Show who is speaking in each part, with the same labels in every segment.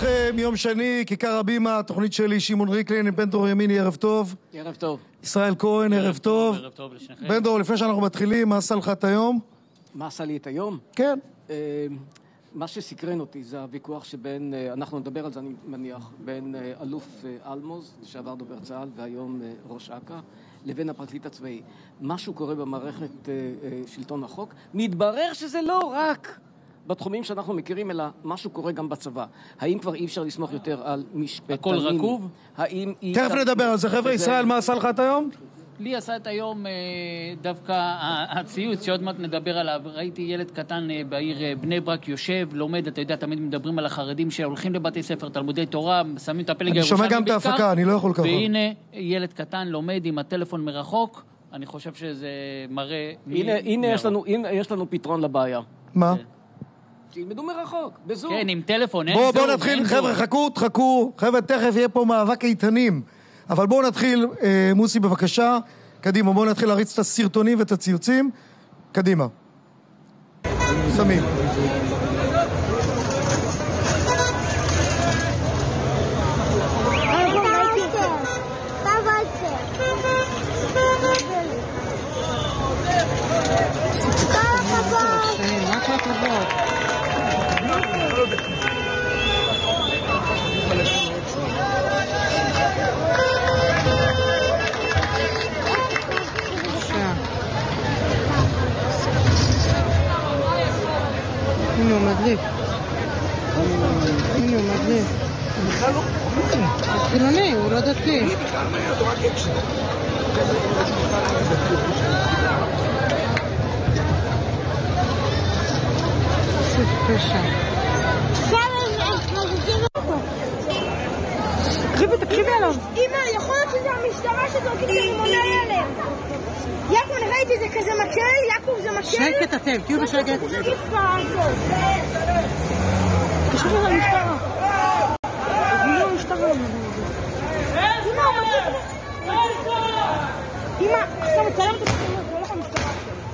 Speaker 1: לכם, יום שני, כיכר הבימה, תוכנית שלי, שמעון ריקלין, עם בן דרור ימיני, ערב טוב.
Speaker 2: ערב טוב.
Speaker 1: ישראל כהן, ערב טוב.
Speaker 2: ערב טוב לשניכם.
Speaker 1: בן דרור, לפני שאנחנו מתחילים, מה עשה לך את היום?
Speaker 2: מה עשה לי את היום?
Speaker 1: כן.
Speaker 2: מה שסקרן אותי זה הוויכוח שבין, אנחנו נדבר על זה אני מניח, בין אלוף אלמוז, שעבר דובר צה"ל והיום ראש אכ"א, לבין הפרקליט הצבאי. משהו קורה במערכת שלטון החוק, מתברר שזה לא רק בתחומים שאנחנו מכירים, אלא משהו קורה גם בצבא. האם כבר אי אפשר לסמוך יותר על משפטנים?
Speaker 3: הכל רקוב?
Speaker 1: תכף נדבר על זה. חבר'ה, ישראל, מה עשה לך את היום?
Speaker 3: לי עשה את היום דווקא הציוץ שעוד מעט נדבר עליו. ראיתי ילד קטן בעיר בני ברק יושב, לומד, אתה יודע, תמיד מדברים על החרדים שהולכים לבתי ספר, תלמודי תורה, שמים את הפלג
Speaker 1: אני שומע גם את ההפקה, אני לא יכול ככה.
Speaker 3: והנה, ילד קטן לומד עם הטלפון מרחוק, אני חושב שזה מראה...
Speaker 2: הנה יש לנו פתרון לבעיה.
Speaker 1: מה?
Speaker 2: שילמדו מרחוק, בזום.
Speaker 3: כן, עם טלפון.
Speaker 1: בואו נתחיל, חבר'ה, חכו. חבר'ה, תכף יהיה פה מאבק איתנים. אבל בואו נתחיל, מוסי בבקשה, קדימה, בואו נתחיל להריץ את הסרטונים ואת הציוצים, קדימה. שמים.
Speaker 4: הנה הוא מדליק. הוא חילוני, הוא לא דתי. סוף פשע. תקשיבי עליו.
Speaker 5: אמא, יכול להיות שזה המשטרה שדורקית לרימוני הלם. יעקב, אני ראיתי זה כזה מקל, יעקב זה מקל.
Speaker 4: שקט אתם, תהיו בשקט. תקשיבו למשטרה. תביאו למשטרה. אמא, עכשיו מצלם את הסכנות, הוא הולך למשטרה.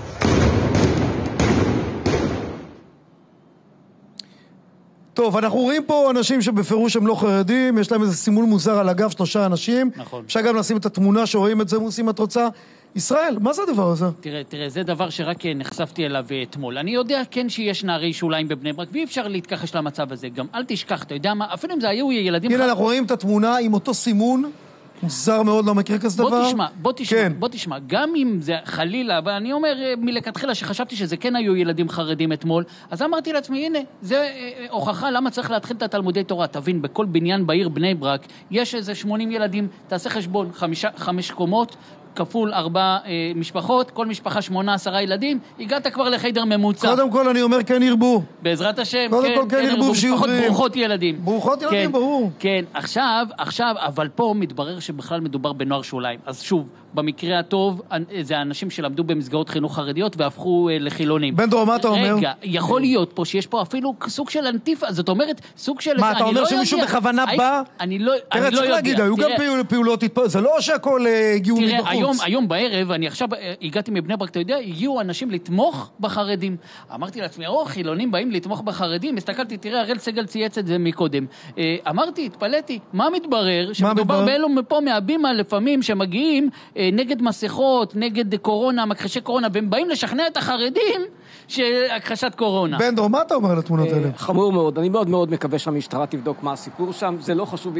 Speaker 1: טוב, אנחנו רואים פה אנשים שבפירוש הם לא חרדים, יש להם איזה סימול מוזר על הגב, 3 אנשים.
Speaker 3: נכון.
Speaker 1: אפשר גם לשים את התמונה שרואים את זה, מוסים, את רוצה? ישראל, מה זה הדבר הזה?
Speaker 3: תראה, זה דבר שרק נחשפתי אליו אתמול. אני יודע כן שיש נערי שוליים בבני ברק, ואי אפשר להתכחש למצב הזה. גם אל תשכח, אתה יודע מה, אפילו אם זה היו ילדים...
Speaker 1: הנה, אנחנו רואים את התמונה עם אותו סימון, מוזר מאוד, לא מכיר כזה דבר.
Speaker 3: בוא תשמע, גם אם זה חלילה, ואני אומר מלכתחילה שחשבתי שזה כן היו ילדים חרדים אתמול, אז אמרתי לעצמי, הנה, זה הוכחה למה צריך להתחיל את התלמודי תורה. תבין, בכל בניין בעיר בני ברק, יש איזה 80 ילדים, תעשה חשבון, 5 קומות, כפול 4 משפחות, כל משפחה 8-10 ילדים, הגעת כבר לחדר ממוצע.
Speaker 1: קודם כל אני אומר כן ירבו.
Speaker 3: בעזרת השם,
Speaker 1: קודם כל כן ירבו,
Speaker 3: משפחות ברוכות ילדים.
Speaker 1: ברוכות ילדים, ברור.
Speaker 3: כן, עכשיו, אבל פה מתברר שבכלל מדובר בנוער שוליים. אז שוב, במקרה הטוב, זה אנשים שלמדו במסגרות חינוך חרדיות והפכו לחילונים.
Speaker 1: בן דרור, מה אתה אומר?
Speaker 3: רגע, יכול להיות פה שיש פה אפילו סוג של אנטיפה, זאת אומרת, סוג של...
Speaker 1: מה, אתה אומר שמישהו בכוונה בא?
Speaker 3: אני לא יודע.
Speaker 1: תראה, צריך להגיד, היו גם פעולות, זה לא שהכל הגיעו מבחוץ.
Speaker 3: היום בערב, אני עכשיו הגעתי מבני ברק, אתה יודע, הגיעו אנשים לתמוך בחרדים. אמרתי לעצמי, חילונים באים לתמוך בחרדים, הסתכלתי, תראה, הראל סגל צייץ את זה מקודם. אמרתי, התפלאתי, מה מתברר? שמדובר באלו פה מהבימה לפעמים שמגיעים נגד מסכות, נגד קורונה, מכחשי קורונה, והם באים לשכנע את החרדים שהכחשת קורונה.
Speaker 1: בן דרור, מה אתה אומר על התמונות האלה?
Speaker 2: חמור מאוד, אני מאוד מאוד מקווה שהמשטרה תבדוק מה הסיפור שם, זה לא חשוב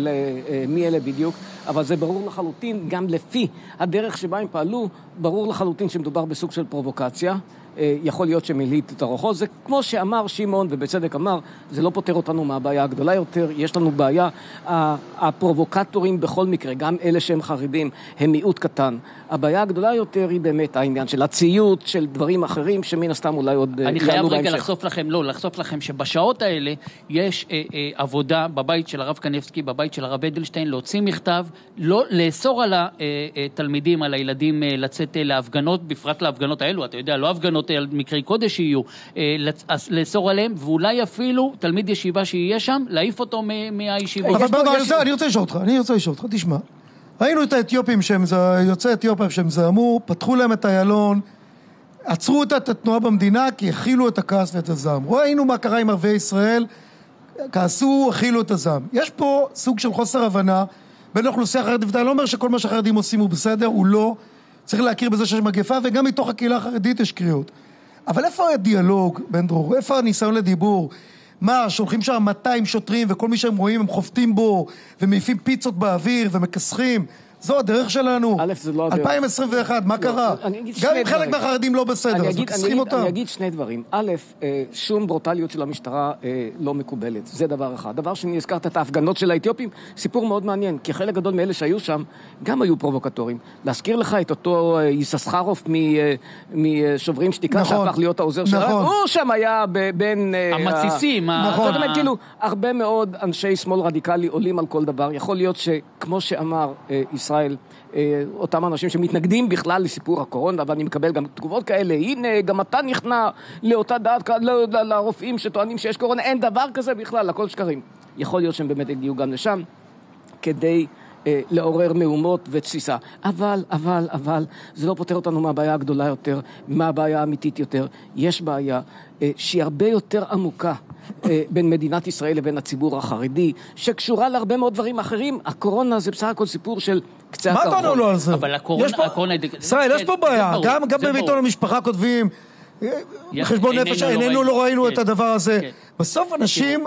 Speaker 2: מי אלה בדיוק, אבל זה ברור לחלוטין, גם לפי הדרך שבה הם פעלו, ברור לחלוטין שמדובר בסוג של פרובוקציה, יכול להיות שמילית את הרוחות, זה כמו שאמר שמעון, ובצדק אמר, זה לא פותר אותנו מהבעיה הגדולה יותר, יש לנו בעיה, הפרובוקטורים בכל מקרה, גם אלה שהם חרדים, הם מיעוט קטן. הבעיה הגדולה יותר היא באמת העניין של הציות, של דברים אחרים, שמן הסתם אולי עוד...
Speaker 3: אני חייב רגע לחשוף לכם שבשעות האלה יש עבודה בבית של הרב קניבסקי, בבית של הרב אדלשטיין, להוציא מכתב, לא לאסור על התלמידים, על הילדים לצאת להפגנות, בפרט להפגנות האלו, אתה יודע, לא הפגנות על מקרי קודש שיהיו, לאסור עליהם, ואולי אפילו תלמיד ישיבה שיהיה שם, להעיף אותו מהישיבה.
Speaker 1: אני רוצה לשאול אותך, תשמע. ראינו את האתיופים יוצאי אתיופיה שהם זעמו, פתחו להם את איילון, עצרו את התנועה במדינה כי הכילו את הכעס ואת הזעם. ראינו מה קרה עם ערביי ישראל, כעסו, הכילו את הזעם. יש פה סוג של חוסר הבנה בין האוכלוסייה החרדית, ואני לא אומר שכל מה שהחרדים עושים הוא בסדר, הוא לא. צריך להכיר בזה שיש מגפה, וגם מתוך הקהילה החרדית יש קריאות. אבל איפה הדיאלוג, בן דרור? איפה הניסיון לדיבור? מה, שולחים שם 200 שוטרים, וכל מי שהם רואים הם חופטים בו, ומעיפים פיצות באוויר, ומכסחים. זו הדרך שלנו.
Speaker 2: א', זה לא הדרך.
Speaker 1: 2021, מה קרה? גם אם חלק מהחרדים לא בסדר, אז מכסחים אותם.
Speaker 2: אני אגיד שני דברים. א', שום ברוטליות של המשטרה לא מקובלת. זה דבר אחד. דבר שני, הזכרת את ההפגנות של האתיופים, סיפור מאוד מעניין, כי חלק גדול מאלה שהיו שם, גם היו פרובוקטורים. להזכיר לך את אותו יששכרוף משוברים שתיקה, שהפך להיות העוזר שלה. הוא שם היה בין...
Speaker 3: המתסיסים.
Speaker 2: זאת אומרת, כאילו, הרבה מאוד אנשי שמאל רדיקלי עולים על כל דבר. יכול להיות שכמו שאמר ישראל, אותם אנשים שמתנגדים בכלל לסיפור הקורונה, ואני מקבל גם תגובות כאלה, הנה, גם אתה נכנע לאותה דעת, לרופאים שטוענים שיש קורונה, אין דבר כזה בכלל, הכל שקרים. יכול להיות שהם באמת הגיעו גם לשם, כדי לעורר מהומות ותסיסה. אבל, זה לא פותר אותנו מהבעיה הגדולה יותר, מהבעיה האמיתית יותר. יש בעיה שהיא הרבה יותר עמוקה, בין מדינת ישראל לבין הציבור החרדי, שקשורה להרבה מאוד דברים אחרים. הקורונה זה בסך הכל סיפור של קצה הקרחון.
Speaker 1: מה תענו לו על זה?
Speaker 3: אבל הקורונה...
Speaker 1: ישראל, יש פה בעיה. גם בביטון המשפחה כותבים, חשבון נפש, איננו לא ראינו את הדבר הזה. בסוף אנשים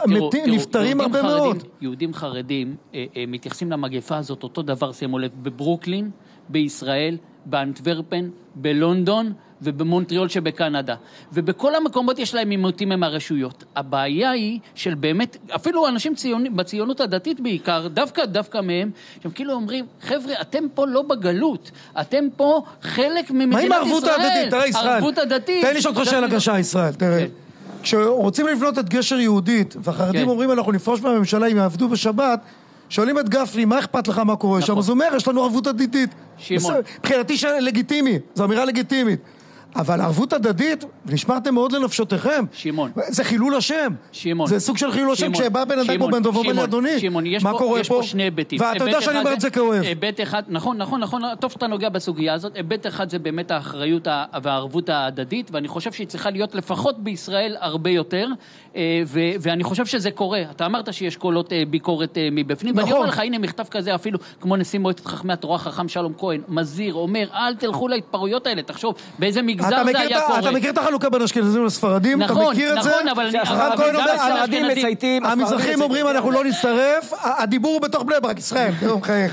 Speaker 1: נפטרים הרבה מאוד.
Speaker 3: יהודים חרדים מתייחסים למגפה הזאת אותו דבר, שימו לב, בברוקלין, בישראל, באנטוורפן, בלונדון, ובמונטריאול שבקנדה. ובכל המקומות יש להם עימותים עם הרשויות. הבעיה היא של באמת, אפילו אנשים בציונות הדתית בעיקר, דווקא מהם, שהם כאילו אומרים, חבר'ה, אתם פה לא בגלות, אתם פה חלק ממדינת ישראל.
Speaker 1: מה עם הערבות הדתית? תראה, ישראל.
Speaker 3: הערבות הדתית.
Speaker 1: תן לי לשאול אותך שאלה קשה, ישראל. תראה. כשרוצים לבנות את גשר יהודית, והחרדים אומרים, אנחנו נפרוש מהממשלה אם יעבדו בשבת, שואלים את גפני, מה אכפת לך מה קורה שם? אז הוא אומר, יש לנו ערבות הדדית. מבחינתי לגיטימי, זו אמירה לגיטימית. אבל ערבות הדדית, נשמרתם מאוד לנפשותיכם.
Speaker 3: שמעון.
Speaker 1: זה חילול השם.
Speaker 3: שמעון.
Speaker 1: זה סוג של חילול השם, כשבא בן אדם פה בן דובו בן אדוני.
Speaker 3: שמעון,
Speaker 1: מה קורה
Speaker 3: יש פה שני היבטים.
Speaker 1: ואתה יודע שאני אומר את זה כאוהב.
Speaker 3: היבט אחד, נכון, טוב שאתה נוגע בסוגיה הזאת. היבט אחד זה באמת האחריות והערבות ההדדית, ואני חושב שהיא צריכה להיות לפחות בישראל הרבה יותר, ואני חושב שזה קורה. אתה אמרת שיש קולות ביקורת מבפנים, ואני אומר לך, הנה מכתב כזה אפילו, כמו נשיא מועצת חכמי התורה, חכם שלום כהן, מזהיר, אומר, אל תלכו להתפרעויות האלה, תחשוב, באיזה מגזר זה היה קורה.
Speaker 1: אתה מכיר את החלוקה בין אשכנזים לספרדים? אתה מכיר את זה?
Speaker 3: נכון, אבל
Speaker 1: המזרחים אומרים אנחנו לא נצטרף, הדיבור הוא בתוך בני ברק, ישראל, תראו מחייך.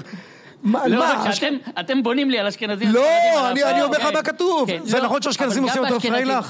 Speaker 3: אתם בונים לי על אשכנזים.
Speaker 1: לא, אני אומר לך מה כתוב. זה נכון שאשכנזים עושים אותו פראי לך?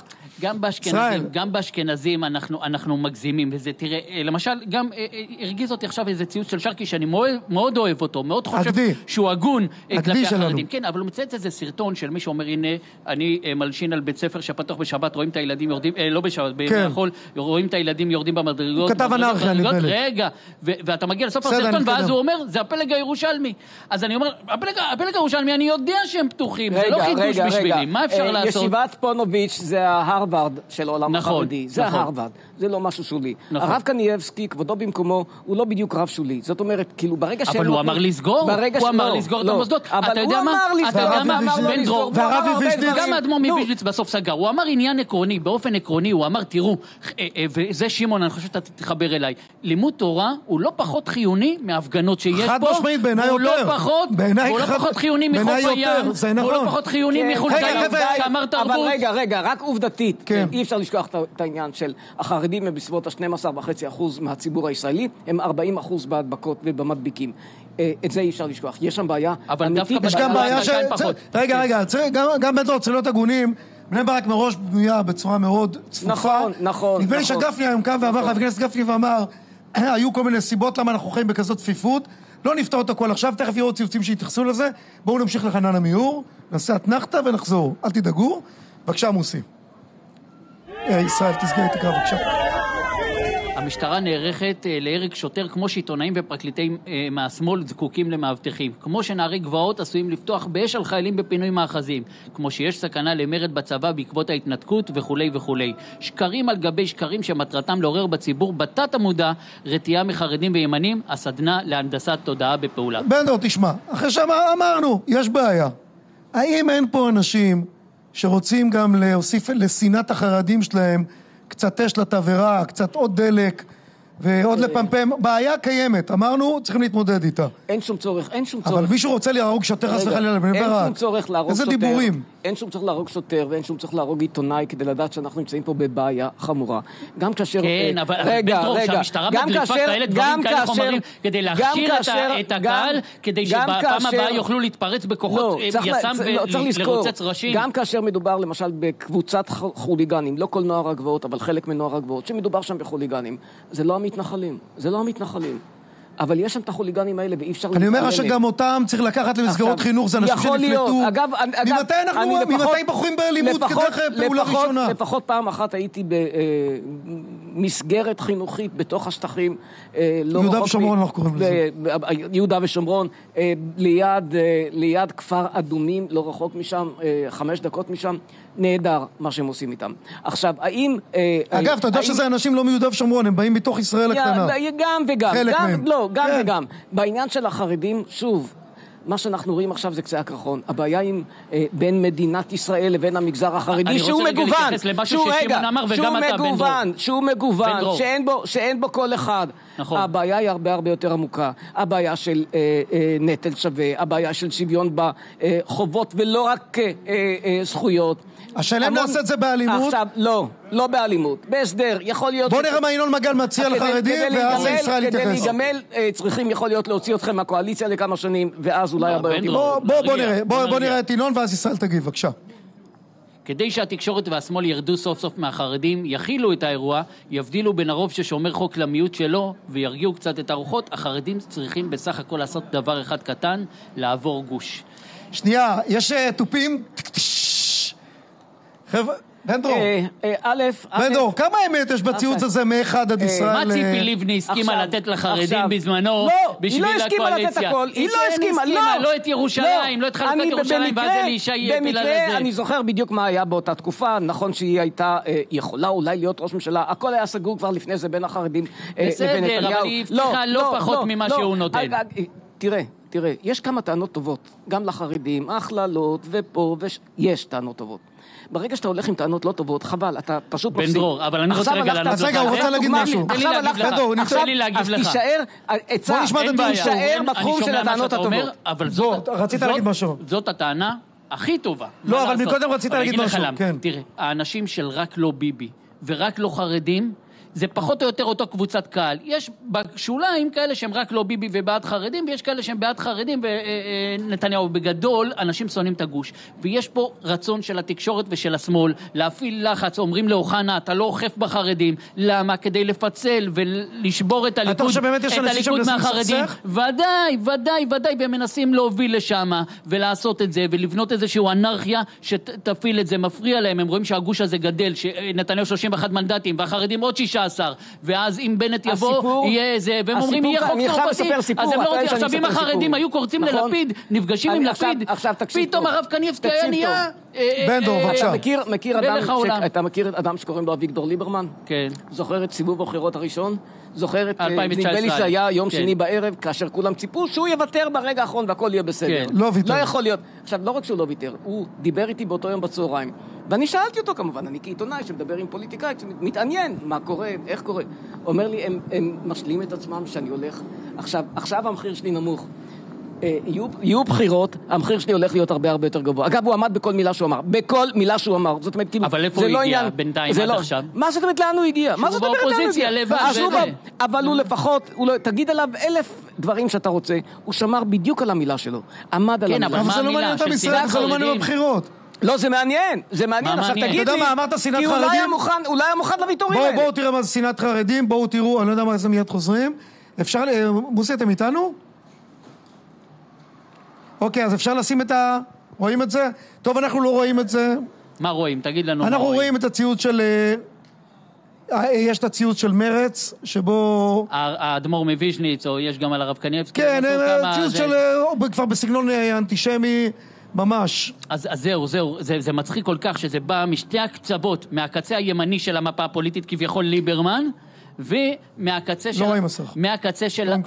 Speaker 3: גם באשכנזים אנחנו מגזימים, וזה תראה, למשל, גם הרגיז אותי עכשיו איזה ציוץ של שרקי, שאני מאוד אוהב אותו, מאוד חושב שהוא הגון כלפי החרדים. כן, אבל הוא מצייץ איזה סרטון של מי שאומר, הנה, אני מלשין על בית ספר שפתוח בשבת, רואים את הילדים יורדים, לא בשבת, בימי רואים את הילדים יורדים במדרגות.
Speaker 1: הוא כתב אנרכיה, נדמה לי.
Speaker 3: רגע, ואתה מגיע לסוף הסרטון, ואז הוא אומר, זה הפלג הירושלמי. אז אני אומר, הפלג הירושלמי, אני יודע שהם פתוחים, זה לא חידוש בשבילי, מה אפשר לעשות?
Speaker 2: ישיבת פונוביץ' זה ההרווארד של העולם החרדי, זה ההרווארד, זה לא משהו שולי. הרב קנייבסקי, כבודו במקומו, הוא לא בדיוק רב שולי, זאת אומרת, כאילו ברגע
Speaker 3: אבל הוא אמר לסגור, הוא אמר לסגור את המוסדות, אתה יודע מה, בן דרור, גם האדמו"ר מוויז'ניץ בסוף סגר, הוא אמר עניין עקרוני, באופן עקרוני, הוא אמר, תראו, וזה שמעון, אני חושב שאתה תתחבר אליי, לימוד תורה הוא לא פחות חיוני מההפגנות שיש פה, הוא לא פחות חיוני מחוף הים, הוא לא פחות חיוני מחולדאי, שאמר תרבות.
Speaker 2: אבל רגע, רק עובדתית, אי אפשר לשכוח את העניין של החרדים הם בסביבות ה-12.5% מהציבור הישראלי, הם 40% בהדבקות ובמדביקים. את זה אי אפשר לשכוח. יש שם בעיה.
Speaker 3: אבל דווקא
Speaker 1: יש גם בעיה ש... רגע, גם בטח צרילות הגונים, בני ברק מראש בנויה בצורה מאוד צפופה.
Speaker 2: נכון.
Speaker 1: נדמה לי שגפני היום קם ועבר, חבר הכנסת גפני ואמר, היו כל מיני סיבות למה אנחנו חיים בכזאת צפיפות, לא נפתור את הכל עכשיו, תכף יראו ציוצים שיתייחסו לזה, בואו נמשיך לחנן המיור, נעשה אתנחתא ונחזור. אל תדאגו. בבקשה מוסי. ישראל, תסגר את הקרב, בבקשה.
Speaker 3: המשטרה נערכת להרג שוטר כמו שעיתונאים ופרקליטים מהשמאל זקוקים למאבטחים. כמו שנערי גבעות עשויים לפתוח באש על חיילים בפינוי מאחזים. כמו שיש סכנה למרד בצבא בעקבות ההתנתקות וכו' וכו'. שקרים על גבי שקרים שמטרתם לעורר בציבור בתת המודע רתיעה מחרדים וימנים, הסדנה להנדסת תודעה בפעולה.
Speaker 1: בן דור, תשמע, אחרי שאמרנו, יש בעיה. האם אין פה אנשים שרוצים גם להוסיף לשנאת החרדים שלהם קצת אש לתברה, קצת עוד דלק, ועוד לפמפם, בעיה קיימת, אמרנו, צריכים להתמודד איתה.
Speaker 2: אין שום צורך.
Speaker 1: אבל מישהו רוצה להרוג שוטר חס וחלילה בבני ברק.
Speaker 2: אין שום צורך להרוג שוטר.
Speaker 1: איזה דיבורים.
Speaker 2: אין שום צורך להרוג שוטר ואין שום צורך להרוג עיתונאי כדי לדעת שאנחנו נמצאים פה בבעיה חמורה. גם כאשר...
Speaker 3: כן, אבל בטרור שהמשטרה מדליפה כאלה דברים כאלה חומרים כדי להכשיר את הקהל, כדי שבפעם הבאה יוכלו להתפרץ בכוחות יס"מ ולרוצץ ראשים.
Speaker 2: גם כאשר מדובר למשל בקבוצת חוליגנים, לא כל נוער הגבעות, אבל חלק מנוער הגבעות, שמדובר שם בחוליגנים. זה לא המתנחלים. זה לא המתנחלים. אבל יש שם את החוליגנים האלה ואי אפשר...
Speaker 1: אני אומר לך שגם אותם צריך לקחת למסגרות חינוך, זה אנשים שנפלטו. ממתי בוחרים באלימות כדרך פעולה ראשונה?
Speaker 2: לפחות פעם אחת הייתי במסגרת חינוכית בתוך השטחים.
Speaker 1: יהודה ושומרון אנחנו קוראים לזה.
Speaker 2: יהודה ושומרון, ליד כפר אדומים, לא רחוק משם, 5 דקות משם. נהדר מה שהם עושים איתם. עכשיו, האם...
Speaker 1: אגב, אתה יודע שזה אנשים לא מיהודה ושומרון, הם באים מתוך ישראל הקטנה.
Speaker 2: גם וגם.
Speaker 1: חלק מהם.
Speaker 2: לא, גם וגם. בעניין של החרדים, שוב, מה שאנחנו רואים עכשיו זה קצה הקרחון. הבעיה עם בין מדינת ישראל לבין המגזר החרדי, שהוא מגוון. שהוא מגוון, שאין בו כל אחד. הבעיה היא הרבה יותר עמוקה. הבעיה של נטל שווה, הבעיה של שוויון בחובות ולא רק זכויות.
Speaker 1: השאלה אם נעשה את זה באלימות?
Speaker 2: עכשיו, לא באלימות, בהסדר. יכול להיות...
Speaker 1: בוא נראה מה ינון מגל מציע לחרדים, ואז ישראל יתייחס.
Speaker 2: כדי להיגמל, צריכים יכול להיות להוציא אתכם מהקואליציה לכמה שנים, ואז אולי הבעיות...
Speaker 1: בוא נראה את ינון, ואז ישראל תגיב, בבקשה.
Speaker 3: כדי שהתקשורת והשמאל ירדו סוף סוף מהחרדים, יכילו את האירוע, יבדילו בין הרוב ששומר חוק למיעוט שלו, וירגיעו קצת את הרוחות, החרדים צריכים בסך הכל לעשות דבר אחד קטן, לעבור גוש.
Speaker 1: שנייה, יש טופים? חבר'ה, בנדרור. בנדרור, כמה אמת יש בציוץ הזה מאחד עד ישראל?
Speaker 3: מה ציפי לבני הסכימה לתת לחרדים בזמנו בשביל הקואליציה?
Speaker 2: היא לא הסכימה,
Speaker 3: לא את ירושלים, לא את חלוקת ירושלים, ואז אלישע יפיל על זה.
Speaker 2: אני זוכר בדיוק מה היה באותה תקופה, נכון שהיא הייתה יכולה אולי להיות ראש ממשלה, הכל היה סגור כבר לפני זה בין החרדים לבין נתניהו.
Speaker 3: בסדר, אבל היא הבטיחה לא פחות ממה שהוא נותן.
Speaker 2: תראה, יש כמה טענות טובות, גם לחרדים, הכללות ופה, יש טענות טובות. ברגע שאתה הולך עם טענות לא טובות, חבל, אתה פשוט מפסיד.
Speaker 3: בן דרור, אבל אני רוצה רגע לענות לך.
Speaker 1: רגע, הוא רוצה להגיד משהו.
Speaker 3: תן לי להגיב לך.
Speaker 2: תישאר בתחום של הטענות הטובות.
Speaker 3: אבל
Speaker 1: רצית להגיד משהו.
Speaker 3: זאת הטענה הכי טובה.
Speaker 1: לא, אבל מקודם רצית להגיד משהו.
Speaker 3: תראה, האנשים של רק לא ביבי ורק לא חרדים, זה פחות או יותר אותו קבוצת קהל. יש בשוליים כאלה שהם רק לא ביבי ובעד חרדים, ויש כאלה שהם בעד חרדים ונתניהו. בגדול, אנשים שונאים את הגוש. ויש פה רצון של התקשורת ושל השמאל להפעיל לחץ, אומרים לאוחנה, אתה לא אוכף בחרדים. למה? כדי לפצל ולשבור את הליכוד מהחרדים. ודאי, והם מנסים להוביל לשם ולעשות את זה, ולבנות איזשהו אנרכיה שתפעיל את זה, מפריע להם. הם רואים שהגוש הזה גדל, שנתניהו 31 מנדטים, והחרדים עוד 16. ואז אם בנט יבוא, יהיה איזה, והם אומרים, יהיה חוק צרפתי, אז הם לא רוצים, עכשיו אם החרדים היו קורצים ללפיד, נפגשים עם לפיד, פתאום הרב קניבסקי היה נהיה...
Speaker 1: בנדור, בבקשה.
Speaker 2: אתה מכיר אדם שקוראים לו אביגדור ליברמן?
Speaker 3: כן.
Speaker 2: זוכר את סיבוב הבחירות הראשון? זוכר את...
Speaker 3: 2019.
Speaker 2: נדמה לי שהיה יום שני בערב, כאשר כולם ציפו שהוא יוותר ברגע האחרון והכל יהיה בסדר.
Speaker 1: לא ויתר.
Speaker 2: לא יכול להיות. עכשיו, לא רק שהוא לא ויתר, הוא דיבר איתי באותו יום בצהריים. ואני שאלתי אותו כמובן, אני כעיתונאי שמדבר עם פוליטיקאי, מתעניין מה קורה, איך קורה. אומר לי, הם משלים את עצמם שאני הולך. עכשיו המחיר שלי נמוך. יהיו בחירות, המחיר שלי הולך להיות הרבה יותר גבוה. אגב, הוא עמד בכל מילה שהוא אמר. בכל מילה שהוא אמר. זאת אומרת, כאילו...
Speaker 3: אבל איפה הוא הגיע בינתיים עד עכשיו?
Speaker 2: מה זאת אומרת, לאן הוא הגיע?
Speaker 3: שהוא באופוזיציה לבד.
Speaker 2: אבל הוא לפחות, תגיד עליו 1000 דברים שאתה רוצה, הוא שמר בדיוק על המילה שלו. עמד על המילה.
Speaker 1: אבל זה לא מעניין את המשרד, זה לא מעניין בבחירות.
Speaker 2: לא, זה מעניין. עכשיו תגיד לי... אתה יודע מה, אמרת שנאת חרדים? כי אולי היה מוכן לוויתורים האלה.
Speaker 1: בואו תראה מה זה שנאת חרדים, בואו תראו, אני לא יודע מה זה מיד חוזרים. אפשר, מוסי, אתם איתנו? אוקיי, אז אפשר לשים את ה... רואים את זה? טוב, אנחנו לא רואים את זה.
Speaker 3: מה רואים? תגיד לנו מה רואים.
Speaker 1: אנחנו רואים את הציוד של... יש את הציוד של מרץ, שבו...
Speaker 3: האדמו"ר מוויז'ניץ, או יש גם על הרב קניבסקי.
Speaker 1: כן, ציוד של... כבר בסגנון אנטישמי ממש.
Speaker 3: אז זהו, זה מצחיק כל כך שזה בא משתי הקצוות, מהקצה הימני של המפה הפוליטית כביכול ליברמן, ומהקצה של...
Speaker 1: לא רואים מסך.
Speaker 3: מהקצה של...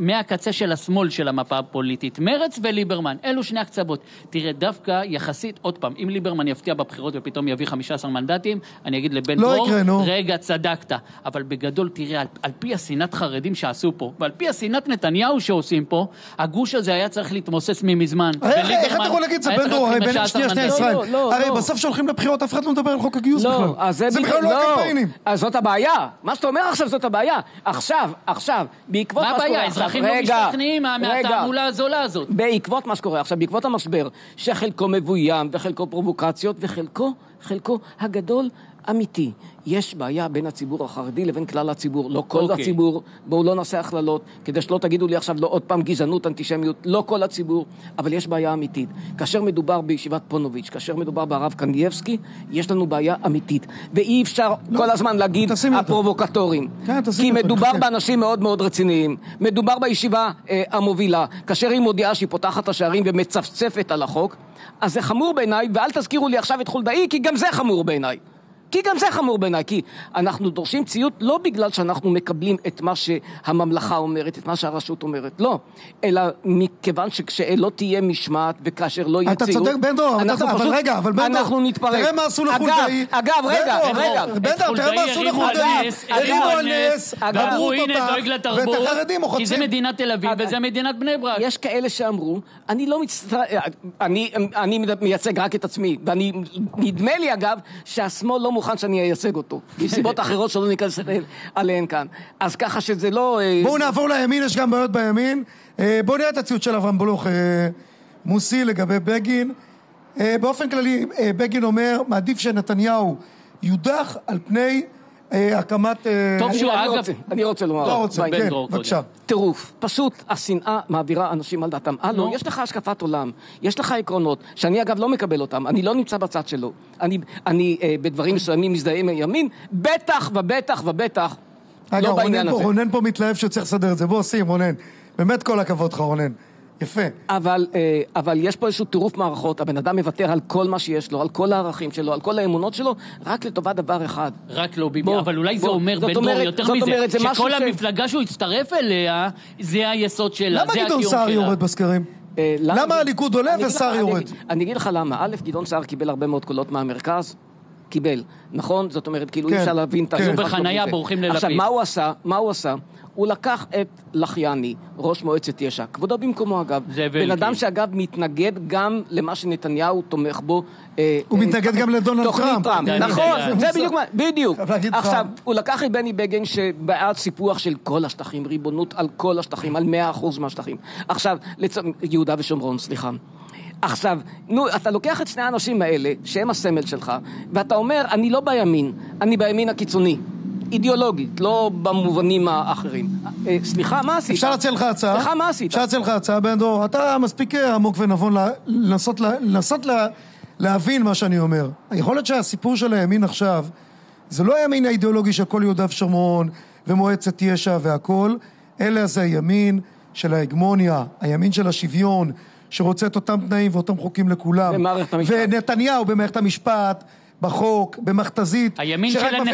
Speaker 3: מהקצה של השמאל של המפה הפוליטית, מרץ וליברמן, אלו שני הקצוות. תראה, דווקא יחסית, עוד פעם, אם ליברמן יפתיע בבחירות ופתאום יביא 15 מנדטים, אני אגיד לבן דרור, רגע, צדקת. אבל בגדול, תראה, על פי השנאת חרדים שעשו פה, ועל פי השנאת נתניהו שעושים פה, הגוש הזה היה צריך להתמוסס ממזמן.
Speaker 1: איך אתה יכול להגיד, זה בן דרור, הרי בין שני ישראל. הרי בסוף שהולכים לבחירות, אף אחד לא מדבר על חוק הגיוס בכלל. זה בכלל לא הקמפיינים.
Speaker 2: אז זאת הבעיה. מה שאתה אומר עכשיו זאת הבעיה. עכשיו, בעקבות מה
Speaker 3: הבעיה? אזרחים לא משתכנעים מהתעמולה הזולה הזאת.
Speaker 2: בעקבות מה שקורה עכשיו, בעקבות המשבר, שחלקו מבוים וחלקו פרובוקציות וחלקו הגדול אמיתי. יש בעיה בין הציבור החרדי לבין כלל הציבור. לא כל הציבור, בואו לא נעשה הכללות, כדי שלא תגידו לי עכשיו לא עוד פעם גזענות, אנטישמיות, לא כל הציבור, אבל יש בעיה אמיתית. כאשר מדובר בישיבת פונוביץ', כאשר מדובר ברב קנייבסקי, יש לנו בעיה אמיתית. ואי אפשר כל הזמן להגיד הפרובוקטורים. כי מדובר באנשים מאוד מאוד רציניים. מדובר בישיבה המובילה. כאשר היא מודיעה שהיא פותחת השערים ומצפצפת על החוק, אז זה חמור בעיניי, ואל תזכירו לי עכשיו את חולדאי, כי גם זה חמור בעיניי. כי אנחנו דורשים ציות לא בגלל שאנחנו מקבלים את מה שהממלכה אומרת, את מה שהרשות אומרת, לא. אלא מכיוון שכשלא תהיה משמעת וכאשר לא יהיה ציות,
Speaker 1: אתה צודק בן דרור, אבל
Speaker 2: אנחנו נתפרק.
Speaker 1: תראה מה עשו לחולדאי.
Speaker 2: אגב, רגע.
Speaker 1: בן דרור, תראה מה עשו לחולדאי.
Speaker 3: הרימו על נס,
Speaker 1: ואמרו
Speaker 3: הנה דואג לתרבות, כי זה מדינת תל אביב וזה מדינת בני ברק.
Speaker 2: יש כאלה שאמרו, אני מייצג רק את עצמי, ואני נדמה לי אגב שהשמאל לא מוכן שאני אייצג אותו, מסיבות אחרות שלא ניכנס עליהן כאן. אז ככה שזה לא...
Speaker 1: בואו נעבור לימין, יש גם בעיות בימין. בואו נראה את הציוט של אברהם בלוך מוסי לגבי בגין. באופן כללי, בגין אומר, מעדיף שנתניהו יודח על פני הקמת...
Speaker 2: טוב שהוא אגב... אני רוצה לומר...
Speaker 1: לא רוצה, כן, בבקשה.
Speaker 2: טירוף, פשוט השנאה מעבירה אנשים על דעתם. יש לך השקפת עולם, יש לך עקרונות, שאני אגב לא מקבל אותם, אני לא נמצא בצד שלו. אני בדברים מסוימים מזדהה עם הימין, בטח לא בעניין הזה.
Speaker 1: רונן פה מתלהב שצריך לסדר את זה, בוא שים רונן, באמת כל הכבוד לך רונן. יפה.
Speaker 2: אבל יש פה איזשהו טירוף מערכות, הבן אדם מוותר על כל מה שיש לו, על כל הערכים שלו, על כל האמונות שלו, רק לטובת דבר אחד.
Speaker 3: רק לא ביבי, אבל אולי זה אומר בן דור יותר מזה, שכל המפלגה שהוא יצטרף אליה, זה היסוד שלה,
Speaker 1: למה גדעון סער יורד בסקרים? למה הליכוד עולה וסער יורד?
Speaker 2: אני אגיד לך למה, א', גדעון סער קיבל הרבה מאוד קולות מהמרכז, קיבל, נכון? זאת אומרת, כאילו אי אפשר להבין את
Speaker 3: זה. בחנייה בורחים ללפיד.
Speaker 2: עכשיו, מה הוא עשה? הוא לקח את לחייני, ראש מועצת יש"ע, כבודו במקומו אגב, בן אדם שאגב מתנגד גם למה שנתניהו תומך בו.
Speaker 1: הוא מתנגד גם לדונלד טראמפ.
Speaker 2: נכון, זה בדיוק. עכשיו, הוא לקח את בני בגין שבעד סיפוח של כל השטחים, ריבונות על כל השטחים, על 100% מהשטחים. עכשיו, יהודה ושומרון, סליחה. עכשיו, אתה לוקח את שני האנשים האלה, שהם הסמל שלך, ואתה אומר, אני לא בימין, אני בימין הקיצוני. אידיאולוגית, לא במובנים האחרים. סליחה, מה עשית?
Speaker 1: אפשר להציע לך הצעה?
Speaker 2: סליחה, מה עשית?
Speaker 1: אפשר להציע לך הצעה, בן דרור. אתה מספיק עמוק ונבון לנסות להבין מה שאני אומר. יכול להיות שהסיפור של הימין עכשיו, זה לא הימין האידיאולוגי של כל יהודה ושומרון ומועצת יש"ע והכל, אלא זה הימין של ההגמוניה, הימין של השוויון, שרוצה את אותם תנאים ואותם חוקים לכולם.
Speaker 2: במערכת המשפט.
Speaker 1: ונתניהו במערכת המשפט, בחוק, במכתזית.
Speaker 3: הימין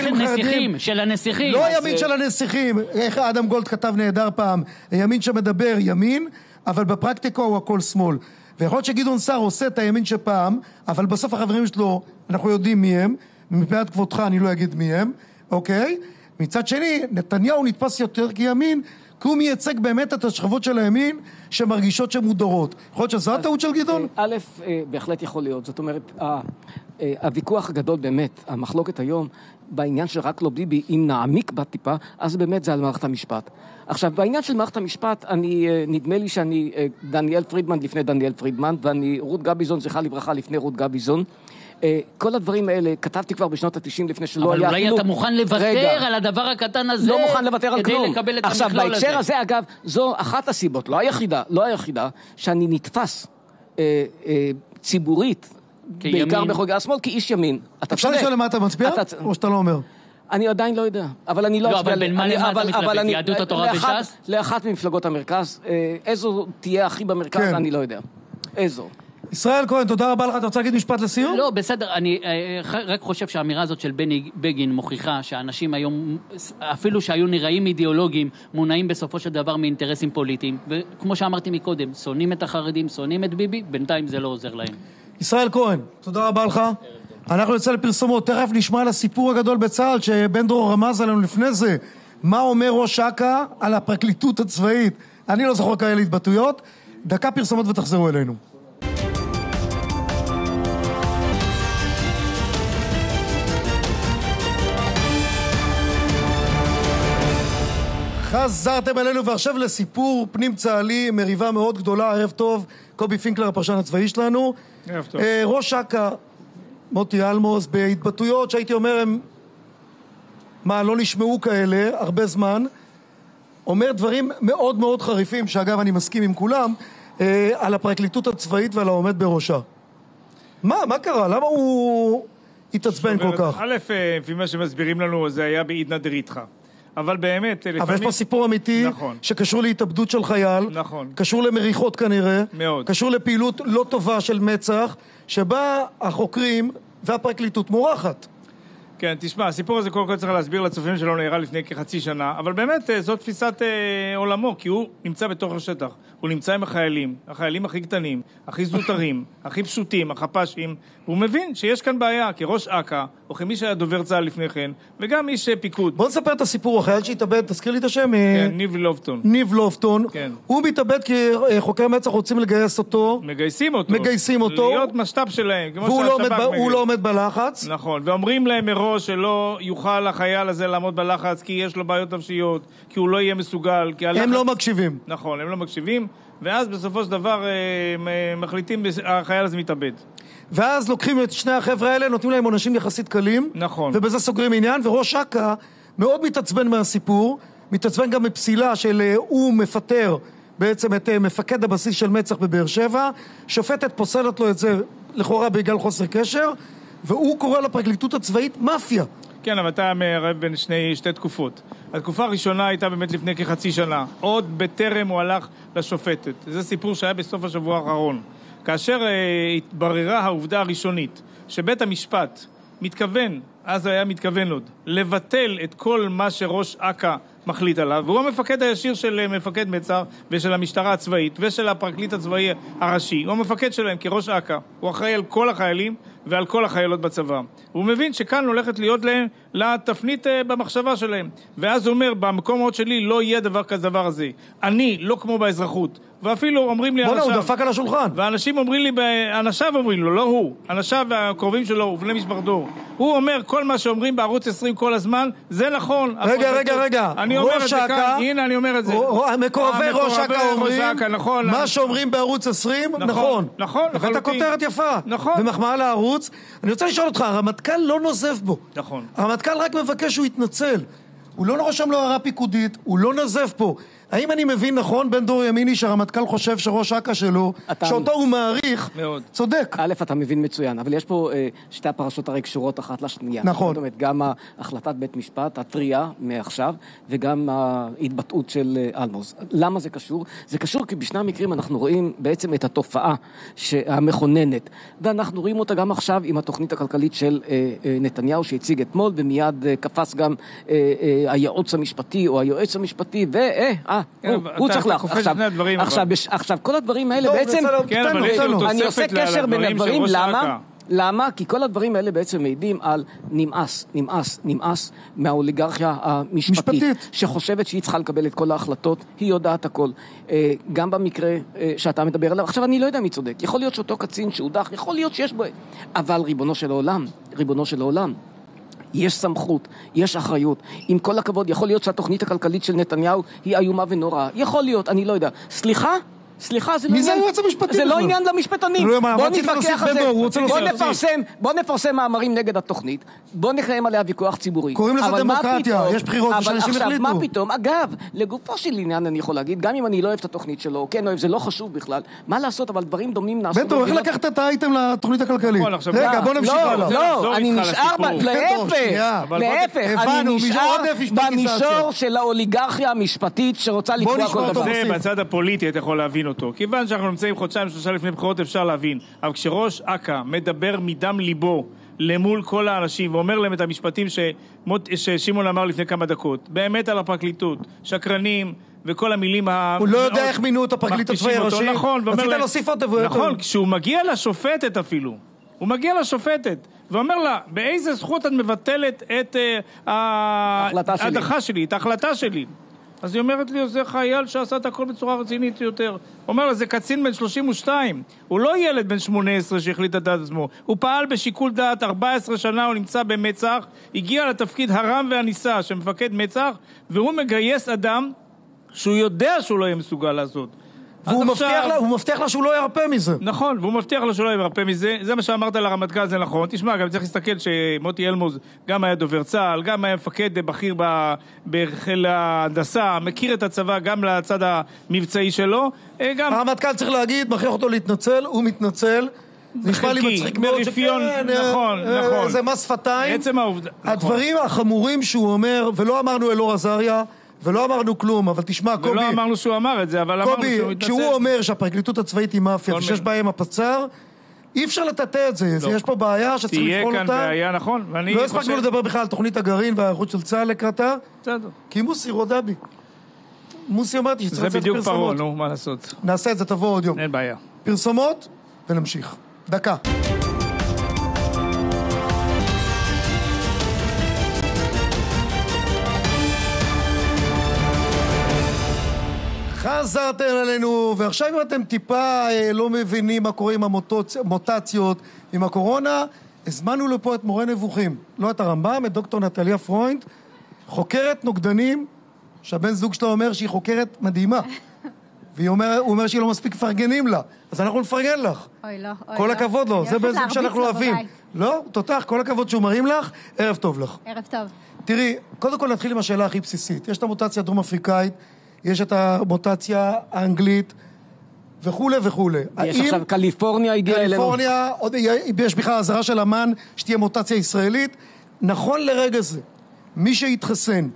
Speaker 3: של הנסיכים.
Speaker 1: לא הימין של הנסיכים. איך אדם גולד כתב נהדר פעם. הימין שמדבר ימין, אבל בפרקטיקה הוא הכל שמאל. ויכול להיות שגדעון סער עושה את הימין שפעם, אבל בסוף החברים שלו, אנחנו יודעים מי הם. מפאת כבודך אני לא אגיד מי הם. אוקיי? מצד שני, נתניהו נתפס יותר כימין, כי הוא מייצג באמת את השכבות של הימין שמרגישות שמודרות. יכול להיות שזו הטעות של גדעון?
Speaker 2: א', בהחלט יכול להיות. זאת אומרת, הוויכוח הגדול באמת, המחלוקת היום, בעניין של רק לא ביבי, אם נעמיק בטיפה, אז באמת זה על מערכת המשפט. עכשיו, בעניין של מערכת המשפט, נדמה לי שאני דניאל פרידמן לפני דניאל פרידמן, ואני רות גביזון, זכרה לברכה, לפני רות גביזון. כל הדברים האלה כתבתי כבר בשנות ה-90 לפני שלא היה...
Speaker 3: אבל אולי אתה מוכן לוותר על הדבר הקטן הזה?
Speaker 2: לא מוכן לוותר על כלום.
Speaker 3: כדי לקבל את המכלול הזה.
Speaker 2: עכשיו, בהקשר הזה, אגב, זו אחת הסיבות, לא היחידה, שאני נתפס ציבורית, בעיקר בחוגי השמאל, כאיש ימין.
Speaker 1: אפשר לשאול למה אתה מצביע? או שאתה לא אומר?
Speaker 2: אני עדיין לא יודע, אבל אני לא...
Speaker 3: לא, אבל בין מה למה אתה מתלבט? יהדות התורה וש"ס?
Speaker 2: לאחת ממפלגות המרכז. איזו תהיה הכי במרכז, אני לא יודע. איזו.
Speaker 1: ישראל כהן, תודה רבה לך. אתה רוצה להגיד משפט לסיום?
Speaker 3: לא, בסדר, אני רק חושב שהאמירה הזאת של בני בגין מוכיחה שאנשים היום, אפילו שהיו נראים אידיאולוגיים, מונעים בסופו של דבר מאינטרסים פוליטיים, וכמו שאמרתי מקודם, שונאים את החרדים, שונאים את ביבי, בינתיים זה לא עוזר להם.
Speaker 1: ישראל כהן, תודה רבה לך. אנחנו נצא לפרסומות, תכף נשמע על הסיפור הגדול בצה"ל, שבן דרור רמז עלינו לפני זה, מה אומר ראש אכ"א על הפרקליטות הצבאית. אני לא זוכר כאלה התבטאויות. דקה פרסומות ותחזרו אלינו. חזרתם אלינו ועכשיו לסיפור פנים צה"לי, מריבה מאוד גדולה. ערב טוב, קובי פינקלר, הפרשן הצבאי שלנו.
Speaker 6: ערב טוב.
Speaker 1: ראש אכ"א, מוטי אלמוס, בהתבטאויות שהייתי אומר הם, לא נשמעו כאלה הרבה זמן, אומר דברים מאוד מאוד חריפים, שאגב אני מסכים עם כולם, על הפרקליטות הצבאית ועל העומד בראשה. מה קרה? למה הוא התעצבן כל כך?
Speaker 6: א', לפי מה שמסבירים לנו, זה היה בעידנא דריתחא. אבל באמת, לפעמים...
Speaker 1: אבל יש פה סיפור אמיתי,
Speaker 6: נכון.
Speaker 1: שקשור להתאבדות של חייל,
Speaker 6: נכון.
Speaker 1: קשור למריחות כנראה,
Speaker 6: מאוד.
Speaker 1: קשור לפעילות לא טובה של מצ"ח, שבה החוקרים והפרקליטות מורחת.
Speaker 6: כן, תשמע, הסיפור הזה קודם כל צריך להסביר לצופים שלו נראה לפני כחצי שנה, אבל באמת זאת תפיסת עולמו, כי הוא נמצא בתוך השטח, הוא נמצא עם החיילים הכי קטנים, הכי זוטרים, הכי פשוטים, החפשים, והוא מבין שיש כאן בעיה, כראש אכ"א, או כמי שהיה דובר צה"ל לפני כן, וגם איש פיקוד.
Speaker 1: בוא נספר את הסיפור, החייל שהתאבד, תזכיר לי את השם.
Speaker 6: כן, ניב לובטון.
Speaker 1: ניב לובטון.
Speaker 6: כן.
Speaker 1: הוא מתאבד כי חוקרי מצ"ח רוצים לגייס אותו. מגייסים אותו.
Speaker 6: להיות משת"פ שלהם, כמו
Speaker 1: והוא לא עומד בלחץ.
Speaker 6: נכון, ואומרים להם מראש שלא יוכל החייל הזה לעמוד בלחץ, כי יש לו בעיות נפשיות, כי הוא לא יהיה מסוגל, כי הלחץ...
Speaker 1: הם לא מקשיבים.
Speaker 6: נכון, הם לא מקשיבים, ואז בסופו של דבר מחליטים, החייל הזה מתאבד.
Speaker 1: ואז לוקחים את שני החבר'ה האלה, נותנים להם עונשים יחסית קלים.
Speaker 6: נכון.
Speaker 1: ובזה סוגרים עניין, וראש אכ"א מאוד מתעצבן מהסיפור, מתעצבן גם מפסילה של הוא מפטר בעצם את מפקד הבסיס של מצ"ח בבאר שבע, שופטת פוסלת לו את זה לכאורה בגלל חוסר קשר, והוא קורא לפרקליטות הצבאית מאפיה.
Speaker 6: כן, אבל אתה מערב בין שתי תקופות. התקופה הראשונה הייתה באמת לפני כחצי שנה, עוד בטרם הוא הלך לשופטת. זה סיפור שהיה בסוף השבוע האחרון. כאשר התבררה העובדה הראשונית, שבית המשפט מתכוון, אז היה מתכוון עוד, לבטל את כל מה שראש אכ"א מחליט עליו, והוא המפקד הישיר של מפקד מצ"ח ושל המשטרה הצבאית ושל הפרקליט הצבאי הראשי. הוא המפקד שלהם כראש אכ"א. הוא אחראי על כל החיילים ועל כל החיילות בצבא. הוא מבין שכאן הולכת להיות להם לתפנית במחשבה שלהם. ואז הוא אומר, במקומות שלי לא יהיה דבר הזה. אני, לא כמו באזרחות. ואפילו אומרים לי
Speaker 1: בוא הוא דפק על השולחן.
Speaker 6: ואנשים אומרים לי, אנשיו אומרים לו, לא הוא. אנשיו והקרובים שלו ובני משפחתו. הוא אומר, כל מה שאומרים בערוץ 20 כל הזמן, זה נכון.
Speaker 1: רגע.
Speaker 6: אני אומר את זה כאן, הנה אני אומר את זה.
Speaker 1: מקורבי ראש אכ"א אומרים, מה שאומרים בערוץ 20, נכון. הבאת כותרת יפה. ומחמאה לערוץ. אני רוצה לשאול אותך, הרמטכ"ל לא נוזף בו.
Speaker 6: נכון.
Speaker 1: הרמטכ"ל רק מבקש שהוא יתנצל. הוא לא רושם לו הערה פיקודית, הוא לא נוזף פה. האם אני מבין נכון, בן דור ימיני, שהרמטכ"ל חושב שראש אכ"א שלו, שאותו הוא מעריך, צודק?
Speaker 2: א', אתה מבין מצוין, אבל יש פה שתי הפרשות הרי קשורות אחת לשנייה.
Speaker 1: נכון.
Speaker 2: זאת אומרת, גם החלטת בית משפט, הטריה מעכשיו, וגם ההתבטאות של אלמוס. למה זה קשור? זה קשור כי בשני המקרים אנחנו רואים בעצם את התופעה המכוננת, ואנחנו רואים אותה גם עכשיו עם התוכנית הכלכלית של נתניהו שהציג אתמול, ומיד קפץ גם הייעוץ המשפטי או היועץ המשפטי, הוא צריך עכשיו, כל הדברים האלה בעצם, אני עושה קשר בין הדברים, למה? כי כל הדברים האלה בעצם מעידים על נמאס מהאוליגרכיה המשפטית, שחושבת שהיא צריכה לקבל את כל ההחלטות, היא יודעת הכל, גם במקרה שאתה מדבר עליו. עכשיו אני לא יודע מי צודק, יכול להיות שאותו קצין שהודח, יכול להיות שיש בו, אבל ריבונו של העולם, יש סמכות, יש אחריות. עם כל הכבוד, יכול להיות שהתוכנית הכלכלית של נתניהו היא איומה ונוראה. יכול להיות, אני לא יודע. סליחה, זה לא עניין למשפטנים. בוא נתווכח על זה. בוא נפרסם מאמרים נגד התוכנית. בוא נקיים עליה ויכוח ציבורי.
Speaker 1: קוראים לזה דמוקרטיה, יש בחירות ושאנשים החליטו.
Speaker 2: מה פתאום? אגב, לגופו של עניין אני יכול להגיד, גם אם אני לא אוהב את התוכנית שלו, כן אוהב, זה לא חשוב בכלל. מה לעשות, אבל דברים דומים נעשו.
Speaker 1: בנטו, איך לקחת את האייטם לתוכנית הכלכלית? רגע, בוא נמשיך הלאה.
Speaker 2: לא, אני נשאר להפך, אני נשאר במישור של האוליגרכיה המשפטית שרוצה לקבוע כל דבר.
Speaker 6: זה בצד הפוליטי, אתה יכול להבין אותו. כיוון שאנחנו נמצאים חודשיים, 3 לפני בחירות, אפשר להבין. אבל כשראש אכ"א מדבר מדם ליבו למול כל האנשים, ואומר להם את המשפטים ששימון אמר לפני כמה דקות, באמת על הפרקליטות, שקרנים, וכל המילים
Speaker 1: הוא לא יודע איך מינו את הפרקליט הצבאי הראשי.
Speaker 6: נכון,
Speaker 1: רצית להוסיף עוד דבר.
Speaker 6: נכון, כשהוא מגיע לשופטת אפילו, הוא מגיע לשופטת, ואומר לה, באיזה זכות את מבטלת את ההדחה שלי, את ההחלטה שלי? אז היא אומרת לי, זה חייל שעשה את הכל בצורה רצינית יותר. הוא אומר לה, זה קצין בן 32. הוא לא ילד בן 18 שהחליט את דעת עצמו. הוא פעל בשיקול דעת 14 שנה, הוא נמצא במצח, הגיע לתפקיד הרם והניסה שמפקד מצח, והוא מגייס אדם שהוא יודע שהוא לא יהיה מסוגל לעשות.
Speaker 1: והוא מבטיח לה שהוא לא ירפה מזה.
Speaker 6: נכון, והוא מבטיח לה שהוא לא ירפה מזה. זה מה שאמרת לרמטכ"ל, זה נכון. תשמע, גם צריך להסתכל שמוטי אלמוז גם היה דובר צה"ל, גם היה מפקד בכיר בחיל ההנדסה, מכיר את הצבא גם לצד המבצעי שלו.
Speaker 1: הרמטכ"ל צריך להגיד, מכריח אותו להתנצל, הוא מתנצל. נשמע לי מצחיק מאוד שכן,
Speaker 6: נכון.
Speaker 1: זה מס שפתיים.
Speaker 6: עצם העובדה.
Speaker 1: הדברים החמורים שהוא אומר, ולא אמרנו אלאור עזריה, ולא אמרנו כלום, אבל תשמע, קובי...
Speaker 6: ולא אמרנו שהוא אמר את זה, אבל אמרנו שהוא מתנצל.
Speaker 1: כשהוא אומר שהפרקליטות הצבאית היא מאפיה, ושיש בהם הפצ"ר, אי אפשר לטאטא את זה. יש פה בעיה שצריך לבחון אותה.
Speaker 6: תהיה כאן בעיה, נכון.
Speaker 1: לא הספקנו לדבר בכלל על תוכנית הגרעין וההיערכות של צה"ל לקראתה. כי מוסי רודה בי. מוסי אמרתי שצריך לצאת פרסומות.
Speaker 6: זה בדיוק פרעה, נו, מה לעשות?
Speaker 1: נעשה את זה, תבוא עוד יום.
Speaker 6: אין בעיה.
Speaker 1: פרסומות ונמשיך. דקה. חזרתם עלינו, ועכשיו אם אתם טיפה לא מבינים מה קורה עם המוטציות, עם הקורונה, הזמנו לפה את מורה נבוכים, לא את הרמב"ם, את דוקטור נטליה פרוינד, חוקרת נוגדנים, שהבן זוג שלה אומר שהיא חוקרת מדהימה, הוא אומר שהיא לא מספיק פרגנים לה, אז אנחנו נפרגן לך.
Speaker 7: אוי לא, אוי
Speaker 1: כל
Speaker 7: לא.
Speaker 1: הכבוד לו, זה בן זוג שאנחנו אוהבים. לא, תותח, כל הכבוד שהוא מרים לך, ערב טוב לך.
Speaker 7: ערב טוב.
Speaker 1: תראי, קודם כל נתחיל עם השאלה הכי בסיסית. יש את המוטציה הדרום-אפריקאית, יש את המוטציה האנגלית, וכו' וכו'.
Speaker 2: יש עכשיו קליפורניה הגיעה אלינו.
Speaker 1: קליפורניה, יש בכלל הזרה של אמן שתהיה מוטציה ישראלית. נכון לרגע זה, מי שהתחסן,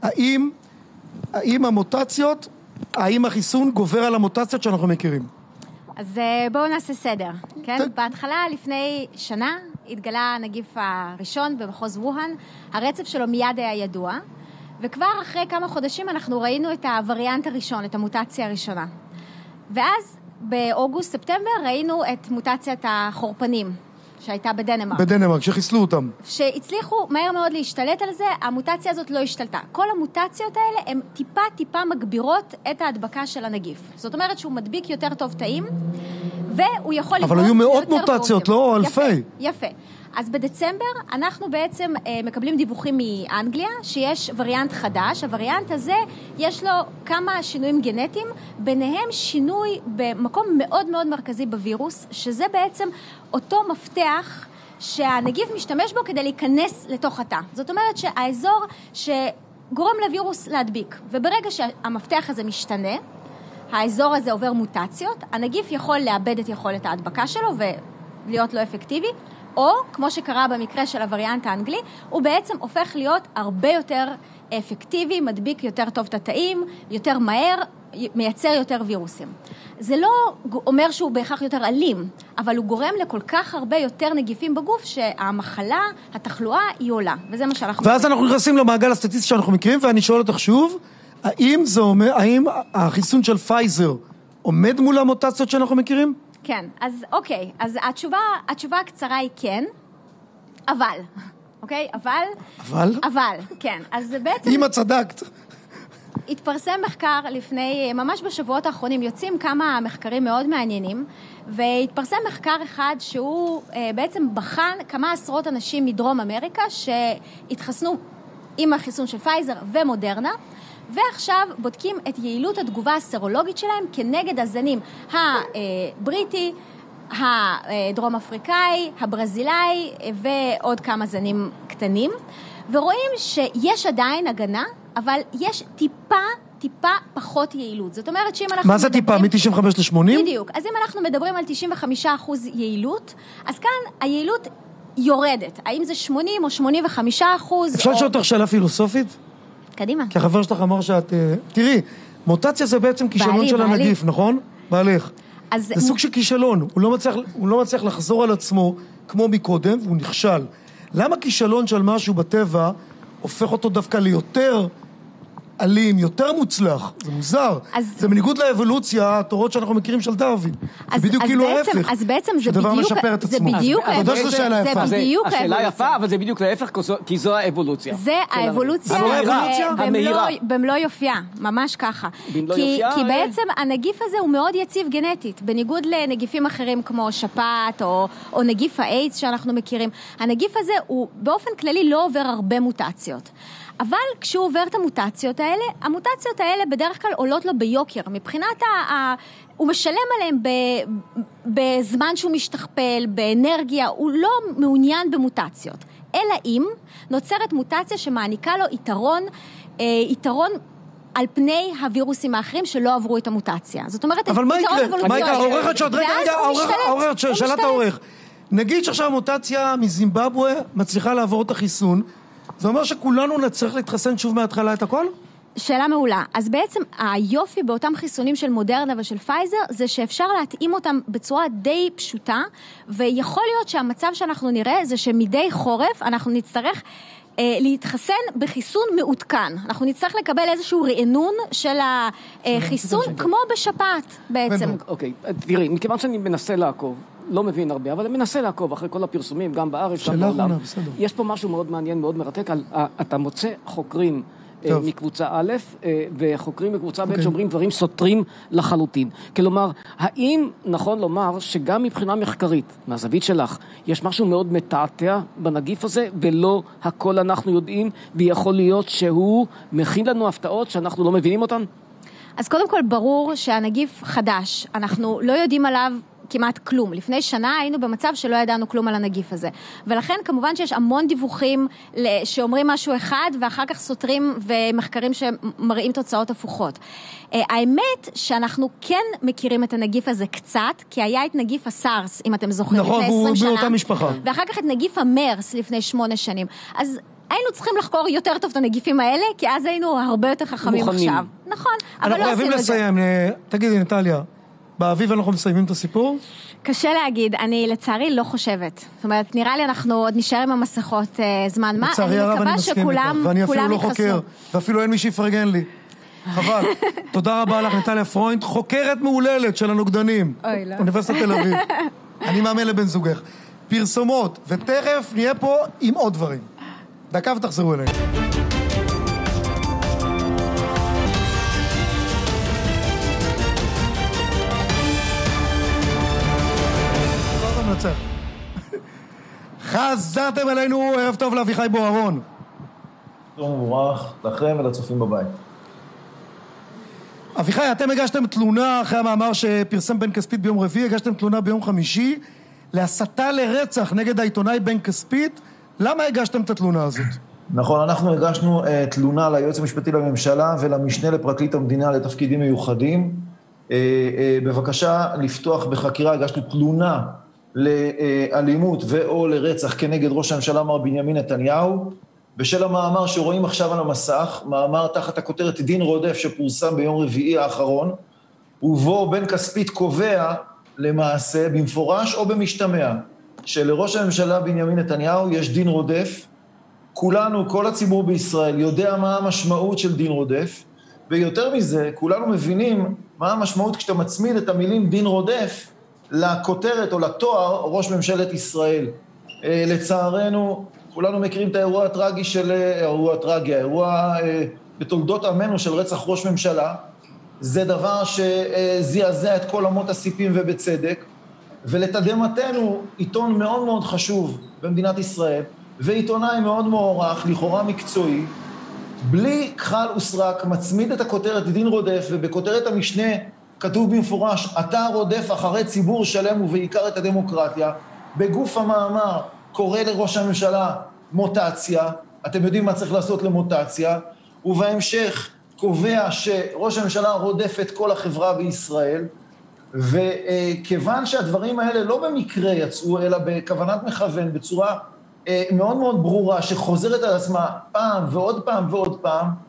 Speaker 1: האם המוטציות, האם החיסון גובר על המוטציות שאנחנו מכירים?
Speaker 7: אז בואו נעשה סדר, כן? בהתחלה, לפני שנה, התגלה הנגיף הראשון במחוז ווהאן, הרצף שלו מיד היה ידוע, וכבר אחרי כמה חודשים אנחנו ראינו את הווריאנט הראשון, את המוטציה הראשונה. ואז באוגוסט, ספטמבר, ראינו את מוטציית החורפנים, שהייתה בדנמרק.
Speaker 1: בדנמרק, שחיסלו אותם.
Speaker 7: שהצליחו מהר מאוד להשתלט על זה, המוטציה הזאת לא השתלטה. כל המוטציות האלה הן טיפה מגבירות את ההדבקה של הנגיף. זאת אומרת שהוא מדביק יותר טוב תאים, והוא יכול
Speaker 1: אבל היו מאות מוטציות, לא אלפי.
Speaker 7: יפה. אז בדצמבר אנחנו בעצם מקבלים דיווחים מאנגליה שיש וריאנט חדש. הווריאנט הזה יש לו כמה שינויים גנטיים, ביניהם שינוי במקום מאוד מאוד מרכזי בווירוס, שזה בעצם אותו מפתח שהנגיף משתמש בו כדי להיכנס לתוך התא. זאת אומרת שהאזור שגורם לווירוס להדביק, וברגע שהמפתח הזה משתנה, האזור הזה עובר מוטציות, הנגיף יכול לאבד את יכולת ההדבקה שלו ולהיות לא אפקטיבי, או, כמו שקרה במקרה של הווריאנט האנגלי, הוא בעצם הופך להיות הרבה יותר אפקטיבי, מדביק יותר טוב את התאים, יותר מהר, מייצר יותר וירוסים. זה לא אומר שהוא בהכרח יותר אלים, אבל הוא גורם לכל כך הרבה יותר נגיפים בגוף, שהמחלה, התחלואה היא עולה, וזה מה שאנחנו...
Speaker 1: ואז אנחנו נכנסים למעגל הסטטיסטי שאנחנו מכירים, ואני שואל אותך שוב, האם החיסון של פייזר עומד מול המוטציות שאנחנו מכירים?
Speaker 7: כן, אז אוקיי, אז התשובה הקצרה היא כן, אבל, אוקיי, אבל, כן, אז בעצם...
Speaker 1: אמא צדקת.
Speaker 7: התפרסם מחקר לפני, ממש בשבועות האחרונים, יוצאים כמה מחקרים מאוד מעניינים, והתפרסם מחקר אחד שהוא בעצם בחן כמה עשרות אנשים מדרום אמריקה שהתחסנו עם החיסון של פייזר ומודרנה, ועכשיו בודקים את יעילות התגובה הסרולוגית שלהם כנגד הזנים הבריטי, הדרום אפריקאי, הברזילאי ועוד כמה זנים קטנים, ורואים שיש עדיין הגנה, אבל יש טיפה פחות יעילות. זאת אומרת שאם אנחנו...
Speaker 1: מה זה טיפה? מ-95 ל-80?
Speaker 7: בדיוק. אז אם אנחנו מדברים על 95% יעילות, אז כאן היעילות יורדת. האם זה 80 או 85%?
Speaker 1: אפשר לשאול אותך שאלה פילוסופית?
Speaker 7: קדימה.
Speaker 1: כי החבר שלך אמר שאת... תראי, מוטציה זה בעצם כישלון של הנגיף, נכון? בעלך.
Speaker 7: אז
Speaker 1: זה סוג של כישלון, הוא לא מצליח לחזור על עצמו כמו מקודם, והוא נכשל. למה כישלון של משהו בטבע הופך אותו דווקא ליותר אלים, יותר מוצלח? זה מוזר. זה בניגוד לאבולוציה, התורות שאנחנו מכירים של דרווין. זה בדיוק כאילו ההפך.
Speaker 7: אז בעצם זה
Speaker 1: שדבר
Speaker 7: בדיוק...
Speaker 1: משפר את עצמו.
Speaker 7: זה בדיוק
Speaker 1: ההפך. זו שאלה יפה.
Speaker 2: השאלה יפה, אבל זה בדיוק להפך, כי זו האבולוציה.
Speaker 7: זה האבולוציה במלוא יופייה, ממש ככה. כי בעצם הנגיף הזה הוא מאוד יציב גנטית, בניגוד לנגיפים אחרים כמו שפעת או נגיף האיידס שאנחנו מכירים. הנגיף הזה הוא באופן כללי לא עובר הרבה מוטציות. אבל כשהוא עובר את המוטציות האלה בדרך כלל עולות לו ביוקר, מבחינת הוא משלם עליהם בזמן שהוא משתכפל, באנרגיה, הוא לא מעוניין במוטציות. אלא אם נוצרת מוטציה שמעניקה לו יתרון על פני הווירוסים האחרים שלא עברו את המוטציה. זאת אומרת,
Speaker 1: אבל מה יקרה? העורכת שעוד שאלת העורך. נגיד שעכשיו המוטציה מזימבבואה מצליחה לעבור את החיסון, זה אומר שכולנו נצטרך להתחסן שוב מההתחלה את הכל?
Speaker 7: שאלה מעולה. אז בעצם היופי באותם חיסונים של מודרנה ושל פייזר, זה שאפשר להתאים אותם בצורה די פשוטה, ויכול להיות שהמצב שאנחנו נראה זה שמדי חורף אנחנו נצטרך להתחסן בחיסון מעודכן. אנחנו נצטרך לקבל איזשהו רענון של החיסון, כמו בשפעת בעצם.
Speaker 2: אוקיי, תראי, מכיוון שאני מנסה לעקוב, לא מבין הרבה, אבל אני מנסה לעקוב אחרי כל הפרסומים, גם בארץ, גם בעולם. יש פה משהו מאוד מעניין, מאוד מרתק, אתה מוצא חוקרים מקבוצה א' וחוקרים מקבוצה ב' שאומרים דברים סותרים לחלוטין. כלומר, האם נכון לומר שגם מבחינה מחקרית, מהזווית שלך, יש משהו מאוד מתעתע בנגיף הזה, ולא הכל אנחנו יודעים, ויכול להיות שהוא מכין לנו הפתעות שאנחנו לא מבינים אותן?
Speaker 7: אז קודם כל ברור שהנגיף חדש, אנחנו לא יודעים עליו כמעט כלום. לפני שנה היינו במצב שלא ידענו כלום על הנגיף הזה. ולכן כמובן שיש המון דיווחים שאומרים משהו אחד, ואחר כך סותרים ומחקרים שמראים תוצאות הפוכות. האמת שאנחנו כן מכירים את הנגיף הזה קצת, כי היה את נגיף הסארס, אם אתם זוכרים,
Speaker 1: נכון,
Speaker 7: לפני 20 שנה.
Speaker 1: באותה משפחה.
Speaker 7: ואחר כך את נגיף המרס לפני 8 שנים. אז היינו צריכים לחקור יותר טוב את הנגיפים האלה, כי אז היינו הרבה יותר חכמים עכשיו. נכון, אבל לא עשינו את זה.
Speaker 1: אנחנו חייבים לסיים. תגידי, נטליה, באביב אנחנו מסיימים את הסיפור?
Speaker 7: קשה להגיד, אני לצערי לא חושבת. זאת אומרת, נראה לי אנחנו עוד נשאר עם המסכות זמן מה.
Speaker 1: לצערי הרב אני מסכים איתך, ואני אפילו לא חוקר, ואפילו אין מי שיפרגן לי. חבל. תודה רבה לך, נטליה פרוינד, חוקרת מעוללת של הנוגדנים.
Speaker 7: אוי, לא.
Speaker 1: אוניברסיטת תל אביב. אני מאמן לבן זוגך. פרסומות, ותכף נהיה פה עם עוד דברים. דקה ותחזרו אליי. חזרתם אלינו, ערב טוב לאביחי בוארון.
Speaker 8: יום מבורך לכם ולצופים בבית.
Speaker 1: אביחי, אתם הגשתם תלונה אחרי המאמר שפרסם בן כספית ביום רביעי, הגשתם תלונה ביום חמישי להסתה לרצח נגד העיתונאי בן כספית. למה הגשתם את התלונה הזאת?
Speaker 8: נכון, אנחנו הגשנו תלונה ליועץ המשפטי לממשלה ולמשנה לפרקליט המדינה לתפקידים מיוחדים. בבקשה לפתוח בחקירה, הגשנו תלונה לאלימות ואו לרצח כנגד ראש הממשלה מר בנימין נתניהו, בשל המאמר שרואים עכשיו על המסך, מאמר תחת הכותרת דין רודף שפורסם ביום רביעי האחרון, ובו בן כספית קובע למעשה במפורש או במשתמע, שלראש הממשלה בנימין נתניהו יש דין רודף. כולנו, כל הציבור בישראל יודע מה המשמעות של דין רודף, ויותר מזה, כולנו מבינים מה המשמעות כשאתה מצמיד את המילים דין רודף לכותרת או לתואר ראש ממשלת ישראל. לצערנו, כולנו מכירים את האירוע הטרגי האירוע בתולדות עמנו של רצח ראש ממשלה. זה דבר שזעזע את כל אמות הסיפים ובצדק, ולתדהמתנו עיתון מאוד מאוד חשוב במדינת ישראל, ועיתונאי מאוד מוערך, לכאורה מקצועי, בלי כחל וסרק, מצמיד את הכותרת דין רודף, ובכותרת המשנה כתוב במפורש, אתה רודף אחרי ציבור שלם ובעיקר את הדמוקרטיה. בגוף המאמר קורא לראש הממשלה מוטציה, אתם יודעים מה צריך לעשות למוטציה, ובהמשך קובע שראש הממשלה רודף את כל החברה בישראל, וכיוון שהדברים האלה לא במקרה יצאו, אלא בכוונת מכוון, בצורה מאוד מאוד ברורה, שחוזרת על עצמה פעם ועוד פעם ועוד פעם,